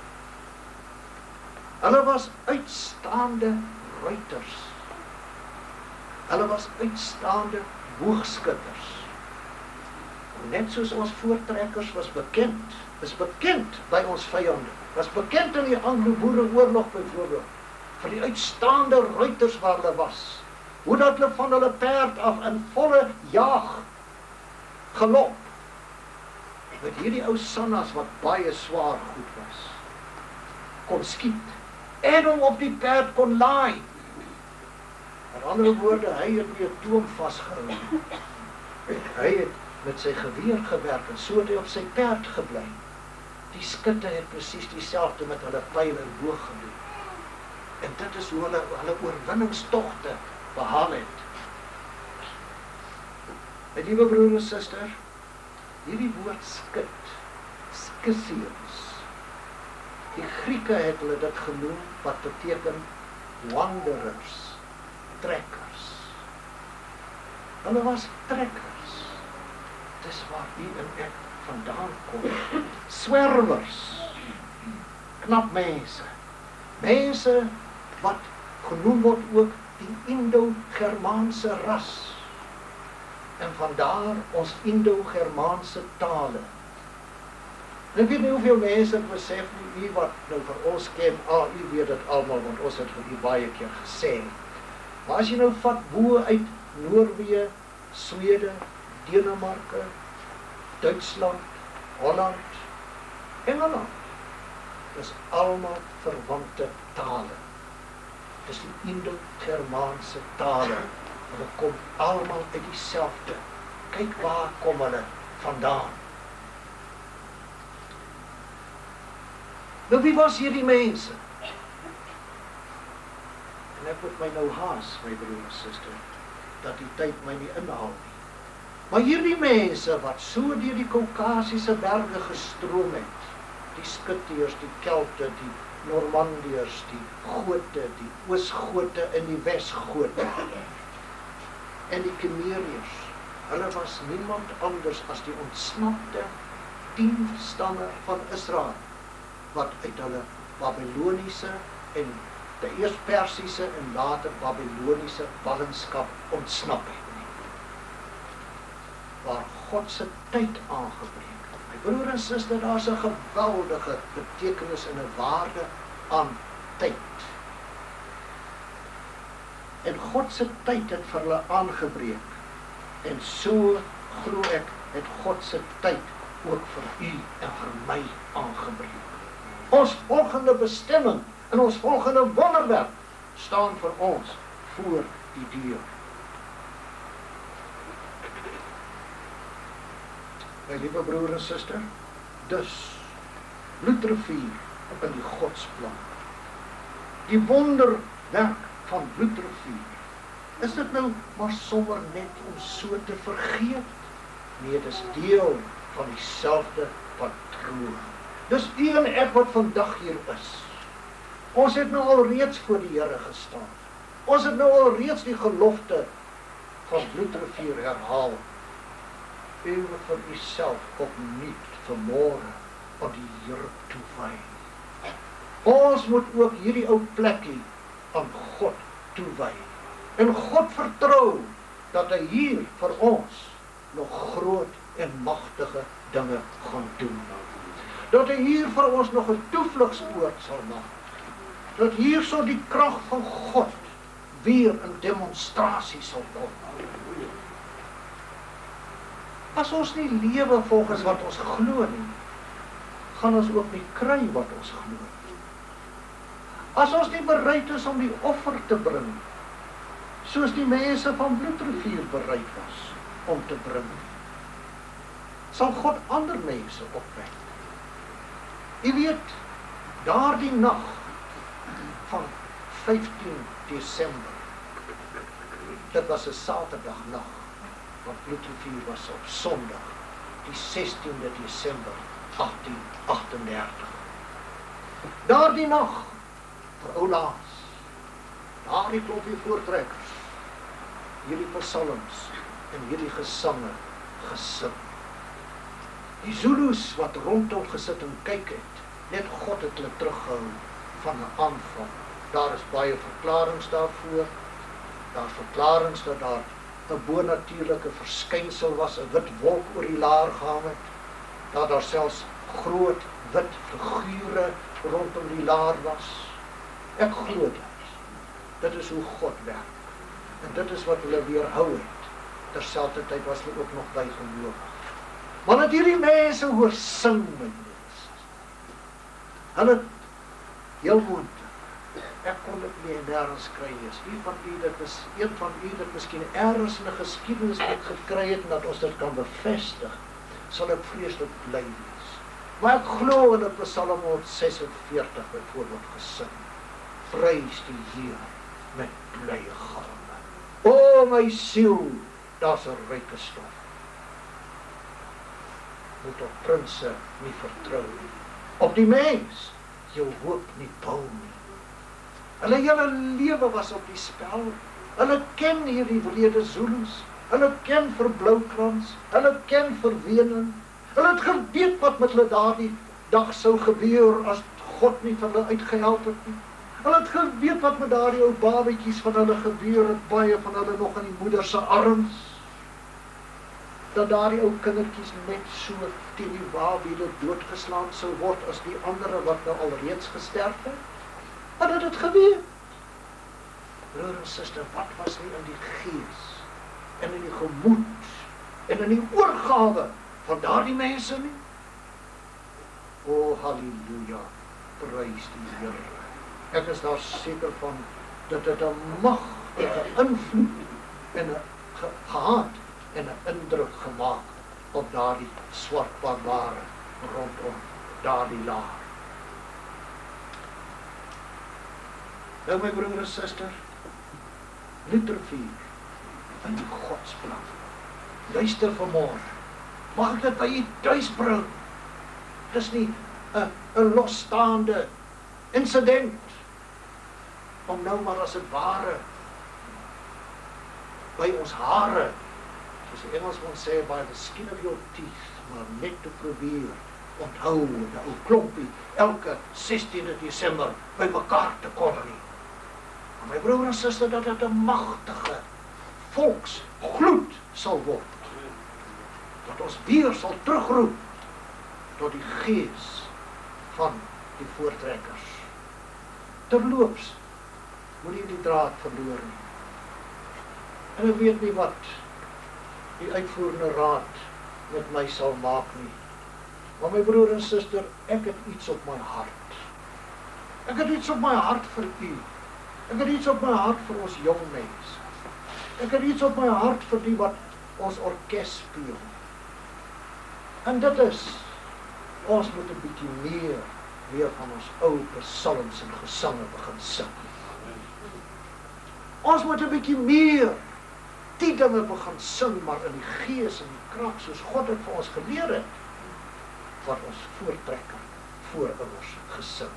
Hulle was uitstaande ruiters. Hulle was uitstaande boogskutters. Net soos ons voortrekkers was bekend, is bekend by ons vyande, was bekend in die Anglo-Boereoorlog byvoorbeeld, vir die uitstaande ruiters waar hulle was, hoe dat hulle van hulle perd af in volle jaag gelop, met hierdie ou sannas wat baie swaar goed was, kon skiet, en hom op die perd kon laai. In andere woorde, hy het nie 'n toom vasgehou. Hy het met sy geweer gewerk en so het hy op sy perd gebly. Die skitte het presies dieselfde met hulle pyl en boog gedoen. En dit is hoe hulle, hulle oorwinningstogte behaal het. My liewe broer en suster, hierdie woord skit, skisios, die Grieke het hulle dit genoem, wat beteken wanderers, trekkers. Hulle was trekkers. Dis waar u en ek vandaan kom. Swerwers, knap mense, mense wat genoem word ook die Indo-Germaanse ras. En vandaar ons Indo-Germaanse tale. Ek weet nie hoeveel mense het besef nie, u wat nou vir ons ken, ah, u weet dit almal, want ons het vir u baie keer gesê. Maar as jy nou vat bo uit Noorwe, Swede, Denemarke, Duitsland, Holland, Engeland, dis almal verwante tale. Dis die Indo-Germaanse tale. Hulle kom almal uit dieselfde. Kyk waar kom hulle vandaan. Nou wie was hierdie mense? En ek moet my nou haas, my broer en suster, dat die tyd my nie inhaal nie. Maar hierdie mense wat so deur die Kaukasiese berge gestroom het, die Skitteërs, die Kelte, die Normandiërs, die Gote, die Oosgote en die Wesgote, en die Kimeriërs, hulle was niemand anders as die ontsnapte tien stamme van Israel, wat uit hulle Babyloniese en eers Persiese en later Babyloniese ballingskap ontsnap het. Waar God se tyd aangebreek. My broer en suster, daar is 'n geweldige betekenis en 'n waarde aan tyd. En God se tyd het vir hulle aangebreek. En so glo ek het God se tyd ook vir u en vir my aangebreek. Ons volgende bestemming en ons volgende wonderwerk staan vir ons voor die deur. My liewe broer en suster, dus bloedrivier in die Godsplan. Die wonderwerk van bloedrivier. Is dit nou maar sommer net om so te vergeet? Nee, dit is deel van dieselfde patroon. Dis u en ek wat vandag hier is. Ons het nou al reeds voor die Here gestaan. Ons het nou al reeds die gelofte van bloedrivier herhaal. U moet vir uself opnuut vanmôre aan die Here toewy. Ons moet ook hierdie ou plekkie aan God toewy. En God vertrou dat hy hier vir ons nog groot en magtige dinge gaan doen. Dat hy hier vir ons nog 'n toevlugsoord sal maak. Dat hier so die krag van God weer in demonstrasie sal kom. As ons nie lewe volgens wat ons glo nie, gaan ons ook nie kry wat ons glo nie. As ons nie bereid is om die offer te bring, soos die mense van Bloedrivier bereid was om te bring, sal God ander mense opwek. U weet, daardie nag van vyftien Desember, dit was 'n Saterdagnag, want Bloedrivier was op Sondag, die sestiende Desember agtien agt en dertig. Daardie nag, vir ou Laas, daardie klompie voortrekkers, hierdie psalms en hierdie gesange gesing. Die Zulus wat rondom gesit en kyk het, net God het hulle teruggehou van 'n aanval. Daar is baie verklaringe daarvoor. Daar is verklaringe dat daar 'n bonatuurlike verskynsel was, 'n wit wolk oor die laar gehang het, dat daar selfs groot wit figure rondom die laar was. Ek glo dit. Dit is hoe God werk. En dit is wat hulle weerhou het. Terselfdertyd was hulle ook nog bygelowig. Maar dat hierdie mense hoor sing met mense. Hulle heel moontlik. Ek kon dit nie nêrens kry nie. Een van u dit is een van u dit miskien ergens in 'n geskiedenis ook gekry het en dat ons dit kan bevestig, sal ek vreeslik bly wees. Maar ek glo in Psalm honderdsesenveertig byvoorbeeld gesing. Prys die Here met blye galme. O my siel, daar's 'n ryke stof. Moet op prinse nie vertrou nie. Op die mens jou hoop nie bou nie. Hulle hele lewe was op die spel. Hulle ken hierdie wrede Zulus. Hulle ken vir Bloukrans. Hulle ken vir Wening. Hulle het geweet wat met hulle daardie dag sou gebeur as God nie vir hulle uitgehelp het nie. Hulle het geweet wat met daardie ou babetjies van hulle gebeur het, baie van hulle nog in die moeder se arms. Dat daardie ou kindertjies net so teen die babiele doodgeslaan sou word as die ander wat nou al reeds gesterf het. Hulle het dit geweet. Broer en suster, wat was nie in die gees en in die gemoed en in die oorgawe van daardie mense nie? O, halleluja, prys die Here. Ek is daar seker van dat dit 'n magtige invloed en 'n ge gehad en 'n indruk gemaak op daardie swart barbare rondom daardie laar. Nou my broer en suster, Bloedrivier in die Godsplan. Luister vanmôre. Mag ek dit by u tuis bring? Dis nie 'n 'n losstaande insident om nou maar as dit ware by ons hare, soos die Engelsman sê, by the skin of your teeth, maar net te probeer onthou 'n ou klompie elke sestiende Desember by mekaar te kom nie. Maar my broer en suster, dat dit 'n magtige volksgloed sal word. Dat ons weer sal terugroep tot die gees van die voortrekkers. Terloops, moet jy die draad verloor nie. En ek weet nie wat die uitvoerende raad met my sal maak nie. Maar my broer en suster, ek het iets op my hart. Ek het iets op my hart vir u. Ek het iets op my hart vir ons jong mense. Ek het iets op my hart vir die wat ons orkes speel. En dit is, ons moet 'n bietjie meer, meer van ons ou psalms en gesange begin sing. Ons moet 'n bietjie meer die dinge begin sing, maar in die gees en die krag, soos God het vir ons geleer het, wat ons voortrekker, voorouers gesing.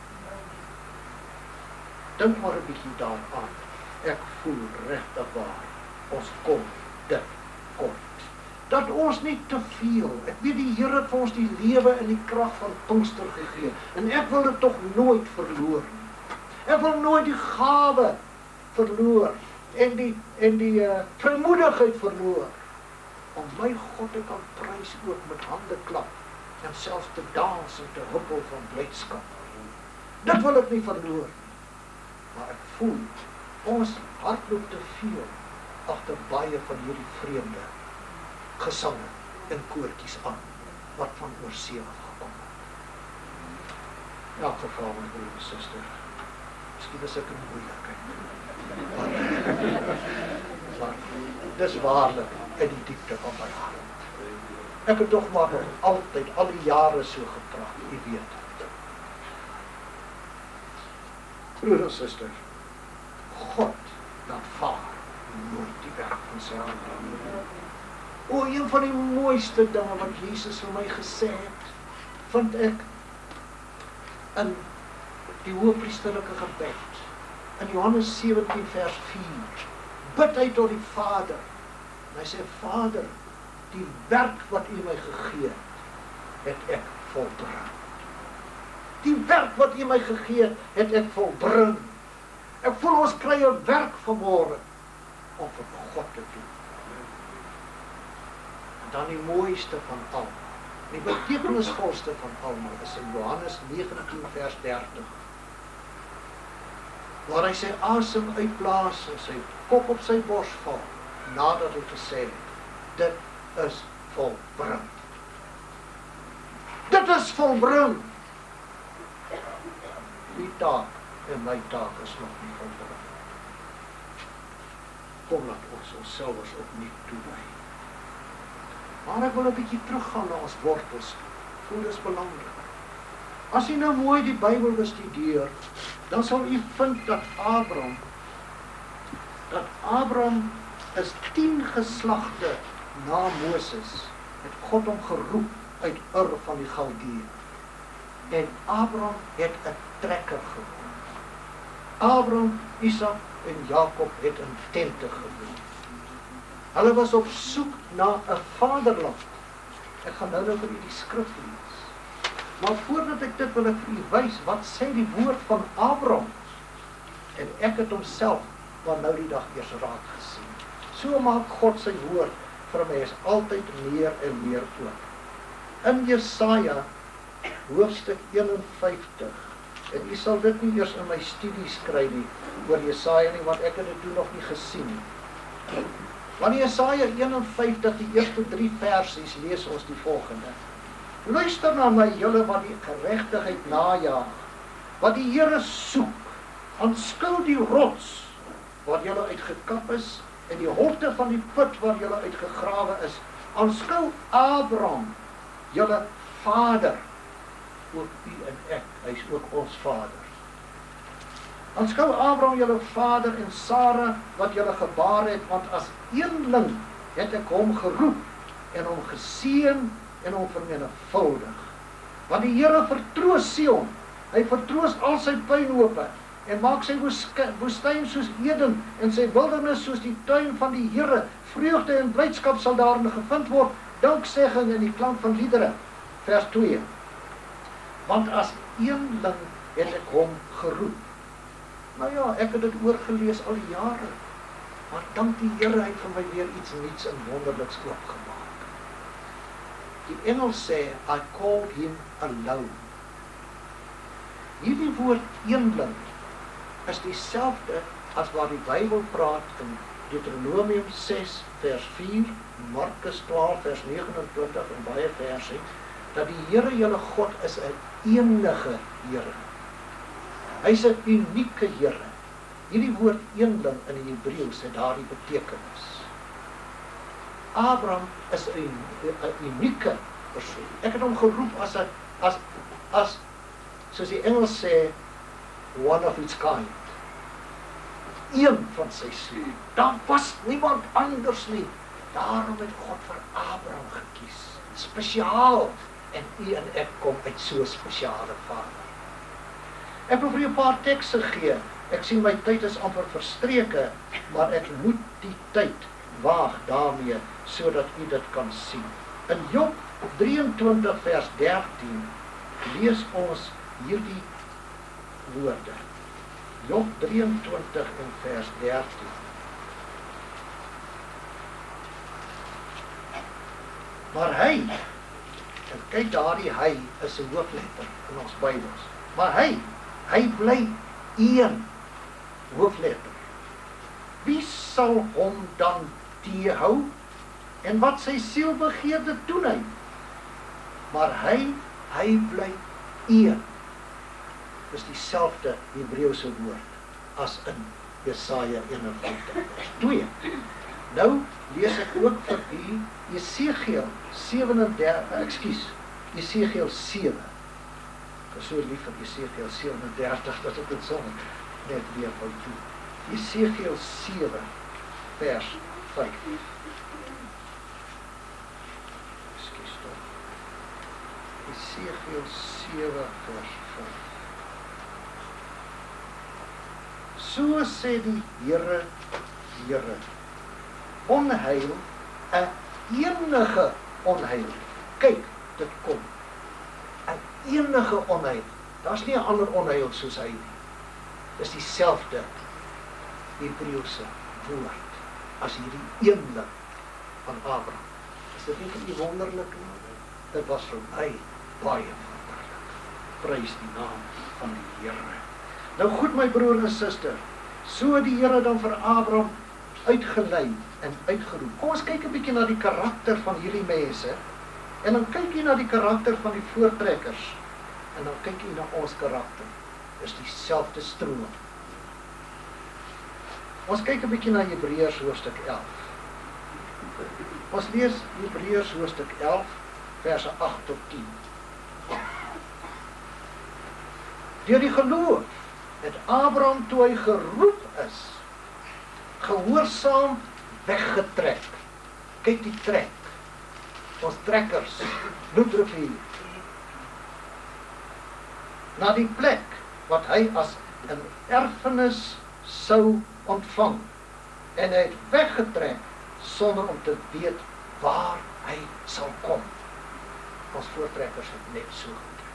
Dink maar 'n bietjie daaraan. Ek voel regtig waar, ons kom dit kort. Dat ons nie te veel, ek weet die Here het vir ons die lewe en die krag van Pinkster gegee, en ek wil dit tog nooit verloor. Ek wil nooit die gawe verloor, en die, en die uh, vrymoedigheid verloor, om my God te kan prys ook met hande klap, en selfs te dans en te huppel van blydskap. Dit wil ek nie verloor. Maar ek voel, ons hardloop te veel agter baie van hierdie vreemde gesange en koortjies aan, wat van oorsee af gekom het. In elk geval, my broer en suster, miskien is ek in moeilikheid. Maar, maar dis waarlik in die diepte van my hart. Ek het toch maar nog altyd, al die jare so gepraat, u weet. Broer en suster, God laat vaar nooit die werk van sy hand. O, een van die mooiste dinge wat Jesus vir my gesê het, vind ek in die hoëpriesterlike gebed, in Johannes sewentien vers vier, bid hy tot die Vader, en hy sê, Vader, die werk wat u my gegee het, het ek volbring. Die werk wat u my gegee het, het ek volbring. Ek voel ons kry 'n werk vanmôre om vir God te doen. En dan die mooiste van al, die betekenisvolste van almal is in Johannes negentien vers dertig. Waar hy sy asem uitblaas en sy kop op sy bors val, nadat hy gesê het, dit is volbring. Dit is volbring. Die taak en my taak is nog nie volbring. Kom, laat ons onsself opnuut toewy. Maar ek wil 'n bietjie teruggaan na ons wortels. Voel dis belangrik. As u nou mooi die Bybel bestudeer, dan sal u vind dat Abraham, dat Abraham is tien geslagte na Moses, het God hom geroep uit Ur van die Galdeë. En Abraham het 'n trekker gewoon. Abraham, Isak en Jakob het in tente gewoon. Hulle was op soek na 'n vaderland. Ek gaan nou nou vir u die skrif lees. Maar voordat ek dit wil ek vir u wys, wat sê die woord van Abraham? En ek het homself maar nou die dag eers raak gesien. So maak God sy woord vir my is altyd meer en meer oop. In Jesaja hoofstuk eenenvyftig, en u sal dit nie eers in my studies kry nie, oor Jesaja nie, want ek het dit toe nog nie gesien nie. Want in Jesaja eenenvyftig, die eerste drie versies, lees ons die volgende. Luister na my, julle wat die geregtigheid najaag, wat die Here soek, aanskou die rots, wat julle uitgekap is, en die holte van die put waar julle uitgegrawe is. Aanskou Abraham, julle vader, ook u en ek, hy is ook ons vader. Aanskou Abraham, julle vader, en Sara, wat julle gebaar het, want as eenling het ek hom geroep, en hom geseën, en hom vermenigvuldig. Want die Here vertroos Sion, hy vertroos al sy puinhope, en maak sy woestyn soos Eden, en sy wildernis soos die tuin van die Here. Vreugde en blydskap sal daarin gevind word, danksegging in die klank van liedere. Vers twee. Want as eenling het ek hom geroep. Nou ja, ek het dit oorgelees al die jare, maar dank die Here, hy het vir my weer iets niets en wonderliks oopgemaak. Die engel sê, I called him alone. Hierdie woord eenling is dieselfde as waar die Bybel praat in Deuteronomium ses vers vier, Markus twaalf vers negenentwintig en baie verse, dat die Here julle God is 'n enige Here. Hy is 'n unieke Here. Hierdie woord eenling in die Hebreëus het daardie betekenis. Abraham is 'n 'n unieke persoon. Ek het hom geroep as 'n as as soos die Engels sê, one of its kind. Een van sy soort. Daar was niemand anders nie. Daarom het God vir Abraham gekies. Spesiaal. En u en ek kom uit so 'n spesiale vader. Ek wil vir u 'n paar tekste gee. Ek sien my tyd is amper verstreke, maar ek moet die tyd waag daarmee, sodat u dit kan sien. In Job drieëntwintig vers dertien lees ons hierdie woorde. Job drieëntwintig en vers dertien. Maar hy, en kyk daardie hy is 'n hoofletter in ons Bybels. Maar hy, hy bly een hoofletter. Wie sal hom dan teehou? En wat sy siel begeerde doen hy? Maar hy, hy bly een. Dis dieselfde Hebreëse woord as in Jesaja eenenvyftig vers twee. Nou lees ek ook vir u Jesegiel sewenendertig, ekskuus, Jesegiel sewe. Ek is so lief vir Jesegiel sewenendertig dat ek dit sommer net weer wou doen. Jesegiel sewe vers vyf. Ekskuus tog. Jesegiel sewe vers vyf. So sê die Here, Here, onheil, 'n enige onheil. Kyk, dit kom. 'n enige onheil. Daar's nie 'n ander onheil soos hy nie. Dis dieselfde Hebreëse woord as hierdie eenling van Abraham. Is dit nie vir u wonderlik nie? Dit was vir my baie wonderlik. Prys die naam van die Here. Nou goed, my broer en suster, so die Here dan vir Abraham uitgelei en uitgeroep. Kom ons kyk 'n bietjie na die karakter van hierdie mense, en dan kyk jy na die karakter van die voortrekkers, en dan kyk jy na ons karakter. Dis dieselfde stroom. Ons kyk 'n bietjie na Hebreërs hoofstuk elf. Ons lees Hebreërs hoofstuk elf, verse agt tot tien. Deur die geloof het Abraham, toe hy geroep is, gehoorsaam weggetrek. Kyk die trek. Ons trekkers, bloedrivier. Na die plek wat hy as 'n erfenis sou ontvang. En hy het weggetrek sonder om te weet waar hy sal kom. Ons voortrekkers het net so getrek.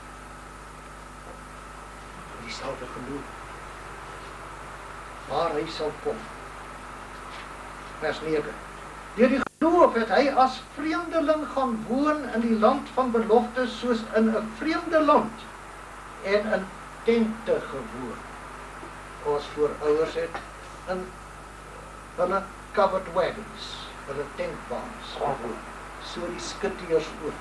Dieselfde geloof. Waar hy sal kom. Vers negen. Deur die geloof het hy as vreemdeling gaan woon in die land van belofte, soos in 'n vreemde land en in tente gewoon. Ons voorouers het in hulle covered wagons, hulle tentwaans gewoon. So die skitteers ook.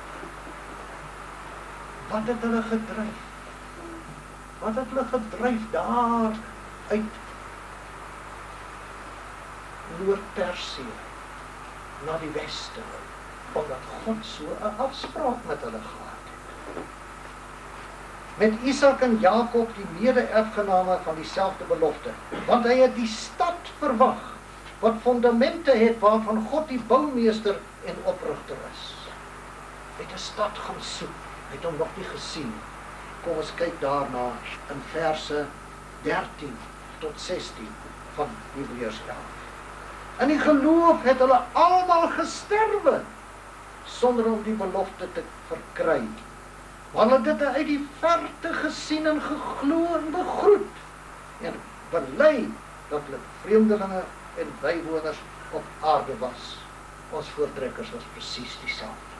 Wat het hulle gedryf? Wat het hulle gedryf daar uit Noord-Persië na die weste, omdat God so 'n afspraak met hulle gehad het. Met Isak en Jakob, die mede-erfgename van dieselfde belofte, want hy het die stad verwag, wat fondamente het, waarvan God die boumeester en oprigter is. Hy het 'n stad gaan soek, hy het hom nog nie gesien. Kom ons kyk daarna in verse dertien tot sestien van Hebreërs elf. In die geloof het hulle almal gesterwe, sonder om die belofte te verkry. Maar hulle het dit uit die verte gesien en geglo en begroet, en bely dat hulle vreemdelinge en bywoners op aarde was. Ons voortrekkers was presies dieselfde.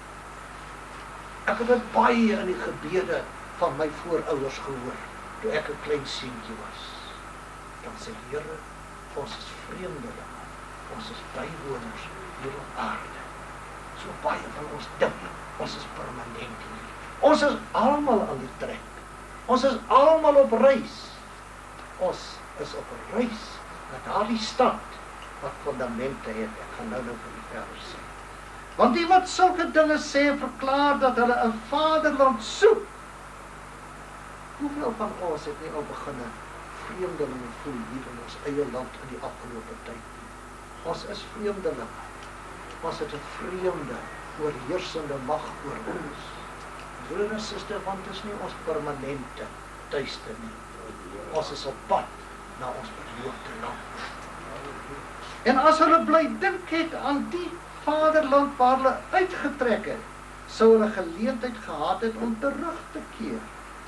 Ek het dit baie in die gebede van my voorouers gehoor, toe ek 'n klein seentjie was. Dan sê die Here, ons is vreemdelinge. Ons is bywoners hier op aarde. So baie van ons dink, ons is permanent hier. Ons is almal aan die trek. Ons is almal op reis. Ons is op 'n reis na daardie stad wat fondamente het. Ek gaan nou nou vir die vers sê. Want die wat sulke dinge sê, verklaar dat hulle 'n vaderland soek. Hoeveel van ons het nie al begin vreemdelinge voel hier in ons eie land in die afgelope tyd? Ons is vreemdelinge. Ons het 'n vreemde, oorheersende mag oor ons. Broer en suster, want dit is nie ons permanente tuiste nie. Ons is op pad na ons beloofde land. En as hulle bly dink het aan die vaderland waar hulle uitgetrek het, sou hulle geleentheid gehad het om terug te keer.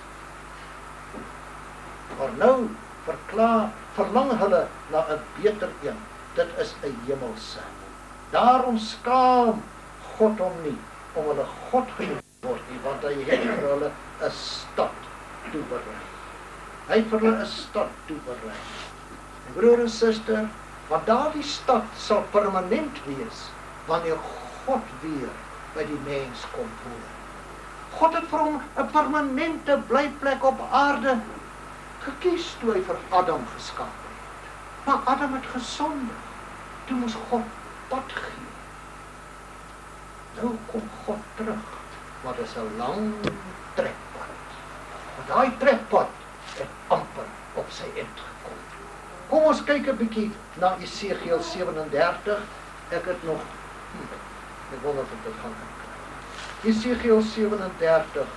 Maar nou verklaar, verlang hulle na 'n beter een. Dit is 'n hemelse. Daarom skaam God hom nie om hulle God genoem word nie, want hy het vir hulle 'n stad toeberei. Hy het vir hulle 'n stad toeberei. En broer en suster, want daardie stad sal permanent wees wanneer God weer by die mens kom woon. God het vir hom 'n permanente blyplek op aarde gekies toe hy vir Adam geskaap het. Maar Adam het gesondig. Toe moes God pad gee. Nou kom God terug. Maar dit is 'n lang trekpad. Maar daai trekpad het amper op sy eind gekom. Kom ons kyk 'n bietjie na Esegiel sewe en dertig. Ek het nog hm, ek wonder of ek dit gaan kry. Esegiel sewe en dertig.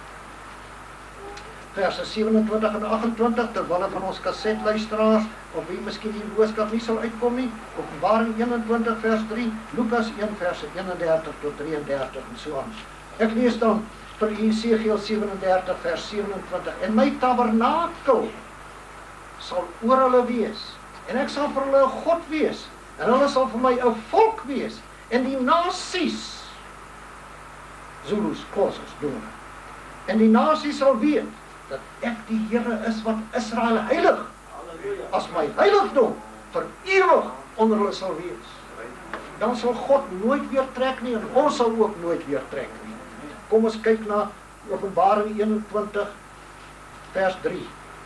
Verse sewe-en-twintig en agt-en-twintig, terwyl van ons kasetluisteraars, of wie miskien die boodskap nie sal uitkom nie, Openbaring eenentwintig vers drie, Lukas een verse eenendertig tot drieëndertig en so aan. Ek lees dan vir Esegiel sewe en dertig vers sewe-en-twintig, en my tabernakel sal oor hulle wees, en ek sal vir hulle 'n God wees, en hulle sal vir my 'n volk wees, en die nasies, Zulus, Xhosas, doen, en die nasies sal weet, dat ek die Here is wat Israel heilig, as my heiligdom vir ewig onder hulle sal wees. Dan sal God nooit weer trek nie, en ons sal ook nooit weer trek nie. Kom ons kyk na Openbaring eenentwintig vers drie.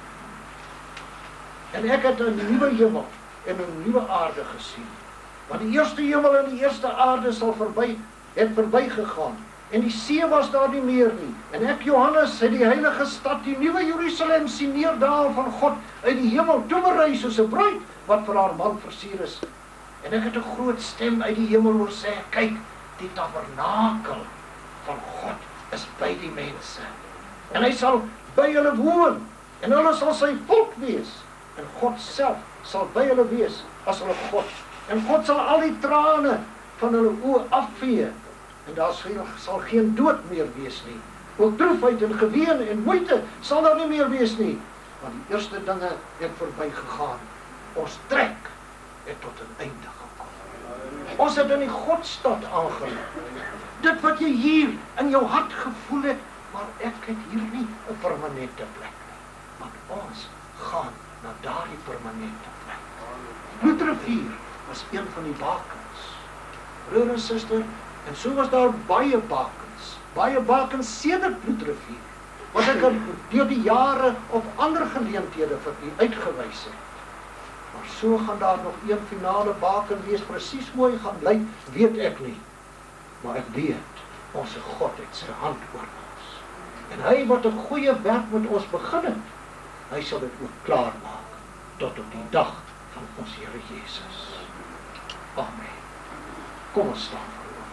En ek het 'n nuwe hemel en 'n nuwe aarde gesien. Want die eerste hemel en die eerste aarde sal verby, het verbygegaan. En die see was daar nie meer nie. En ek, Johannes, het die heilige stad, die nuwe Jerusalem, sien neerdaal van God uit die hemel, toeberei soos 'n bruid wat vir haar man versier is. En ek het 'n groot stem uit die hemel hoor sê, kyk, die tabernakel van God is by die mense. En hy sal by hulle woon, en hulle sal sy volk wees. En God self sal by hulle wees as hulle God. En God sal al die trane van hulle oë afvee. En daar sal geen dood meer wees nie. Ook droefheid en geween en moeite sal daar nie meer wees nie. Want die eerste dinge het verby gegaan. Ons trek het tot 'n einde gekom. Ons het in die Godstad aangeland. Dit wat jy hier in jou hart gevoel het, maar ek het hier nie 'n permanente plek nie. Want ons gaan na daardie permanente plek. Bloedrivier was een van die bakens. Broer en suster, en so was daar baie bakens, baie bakens sedert Bloedrivier, wat ek deur die jare op ander geleenthede vir u uitgewys het. Maar so gaan daar nog een finale baken wees, presies hoe hy gaan lyk, weet ek nie. Maar ek weet, ons God het sy hand oor ons. En hy wat 'n goeie werk met ons begin het, hy sal dit ook klaar maak, tot op die dag van ons Here Jesus. Amen. Kom ons staan.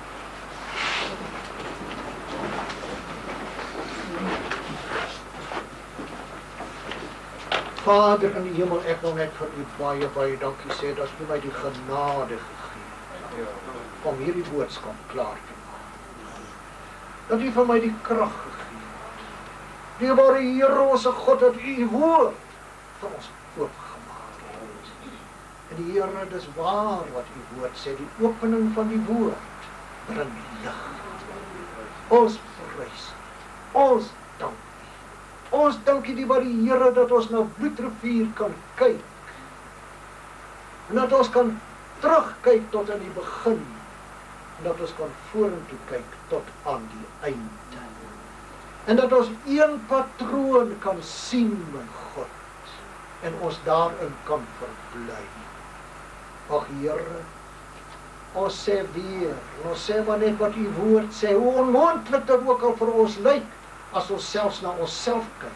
Vader in die hemel, ek wil net vir u baie, baie dankie sê, dat u my die genade gegee het, om hierdie boodskap klaar te maak. Dat u vir my die krag gegee het. Dierbare Here, ons God, dat u uw woord vir ons oopgemaak het. En die Here, dis waar wat u woord sê, die opening van die woord bring lig. Ons prys, ons dank. Ons dankie die by die Here dat ons na Bloedrivier kan kyk. En dat ons kan terugkyk tot aan die begin. En dat ons kan vorentoe kyk tot aan die einde. En dat ons een patroon kan sien, my God. en ons daarin kan verbly. Ag Here, ons sê weer, ons sê maar net wat u woord sê, hoe onmoontlik dit ook al vir ons lyk, as ons selfs na onsself kyk.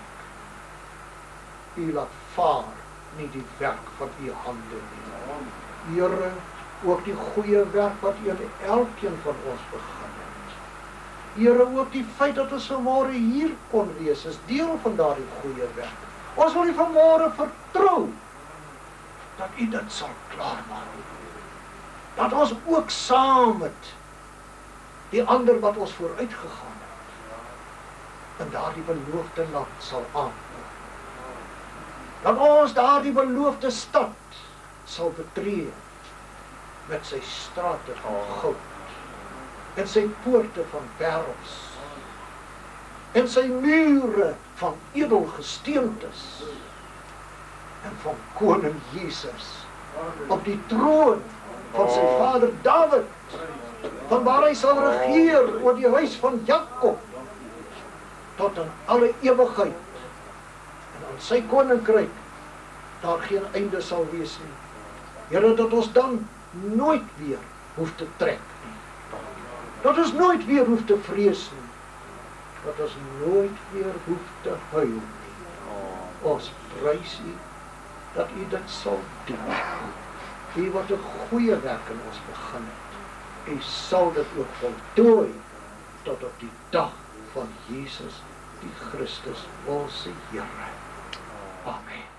U laat vaar nie die werk van u hande nie. Here, ook die goeie werk wat u in elkeen van ons begin het. Here, ook die feit dat ons vanmôre hier kon wees, is deel van daardie goeie werk. Ons wil u vanmôre vertrou, dat u dit sal klaarmaak. Dat ons ook saam met die ander wat ons vooruit gegaan het, in daardie beloofde land sal aankom. Dat ons daardie beloofde stad sal betree met sy strate van goud, en sy poorte van parels, en sy mure van edelgesteentes, en van koning Jesus op die troon van sy vader Dawid, van waar hy sal regeer oor die huis van Jakob tot in alle ewigheid, en aan sy koninkryk daar geen einde sal wees nie. Here, dat ons dan nooit weer hoef te trek nie, dat ons nooit weer hoef te vrees nie, dat ons nooit weer hoef te huil nie. Ons prys u dat u dit sal doen. U wat 'n goeie werk in ons begin het, u sal dit ook voltooi tot op die dag van Jesus die Christus, onze Here. Amen.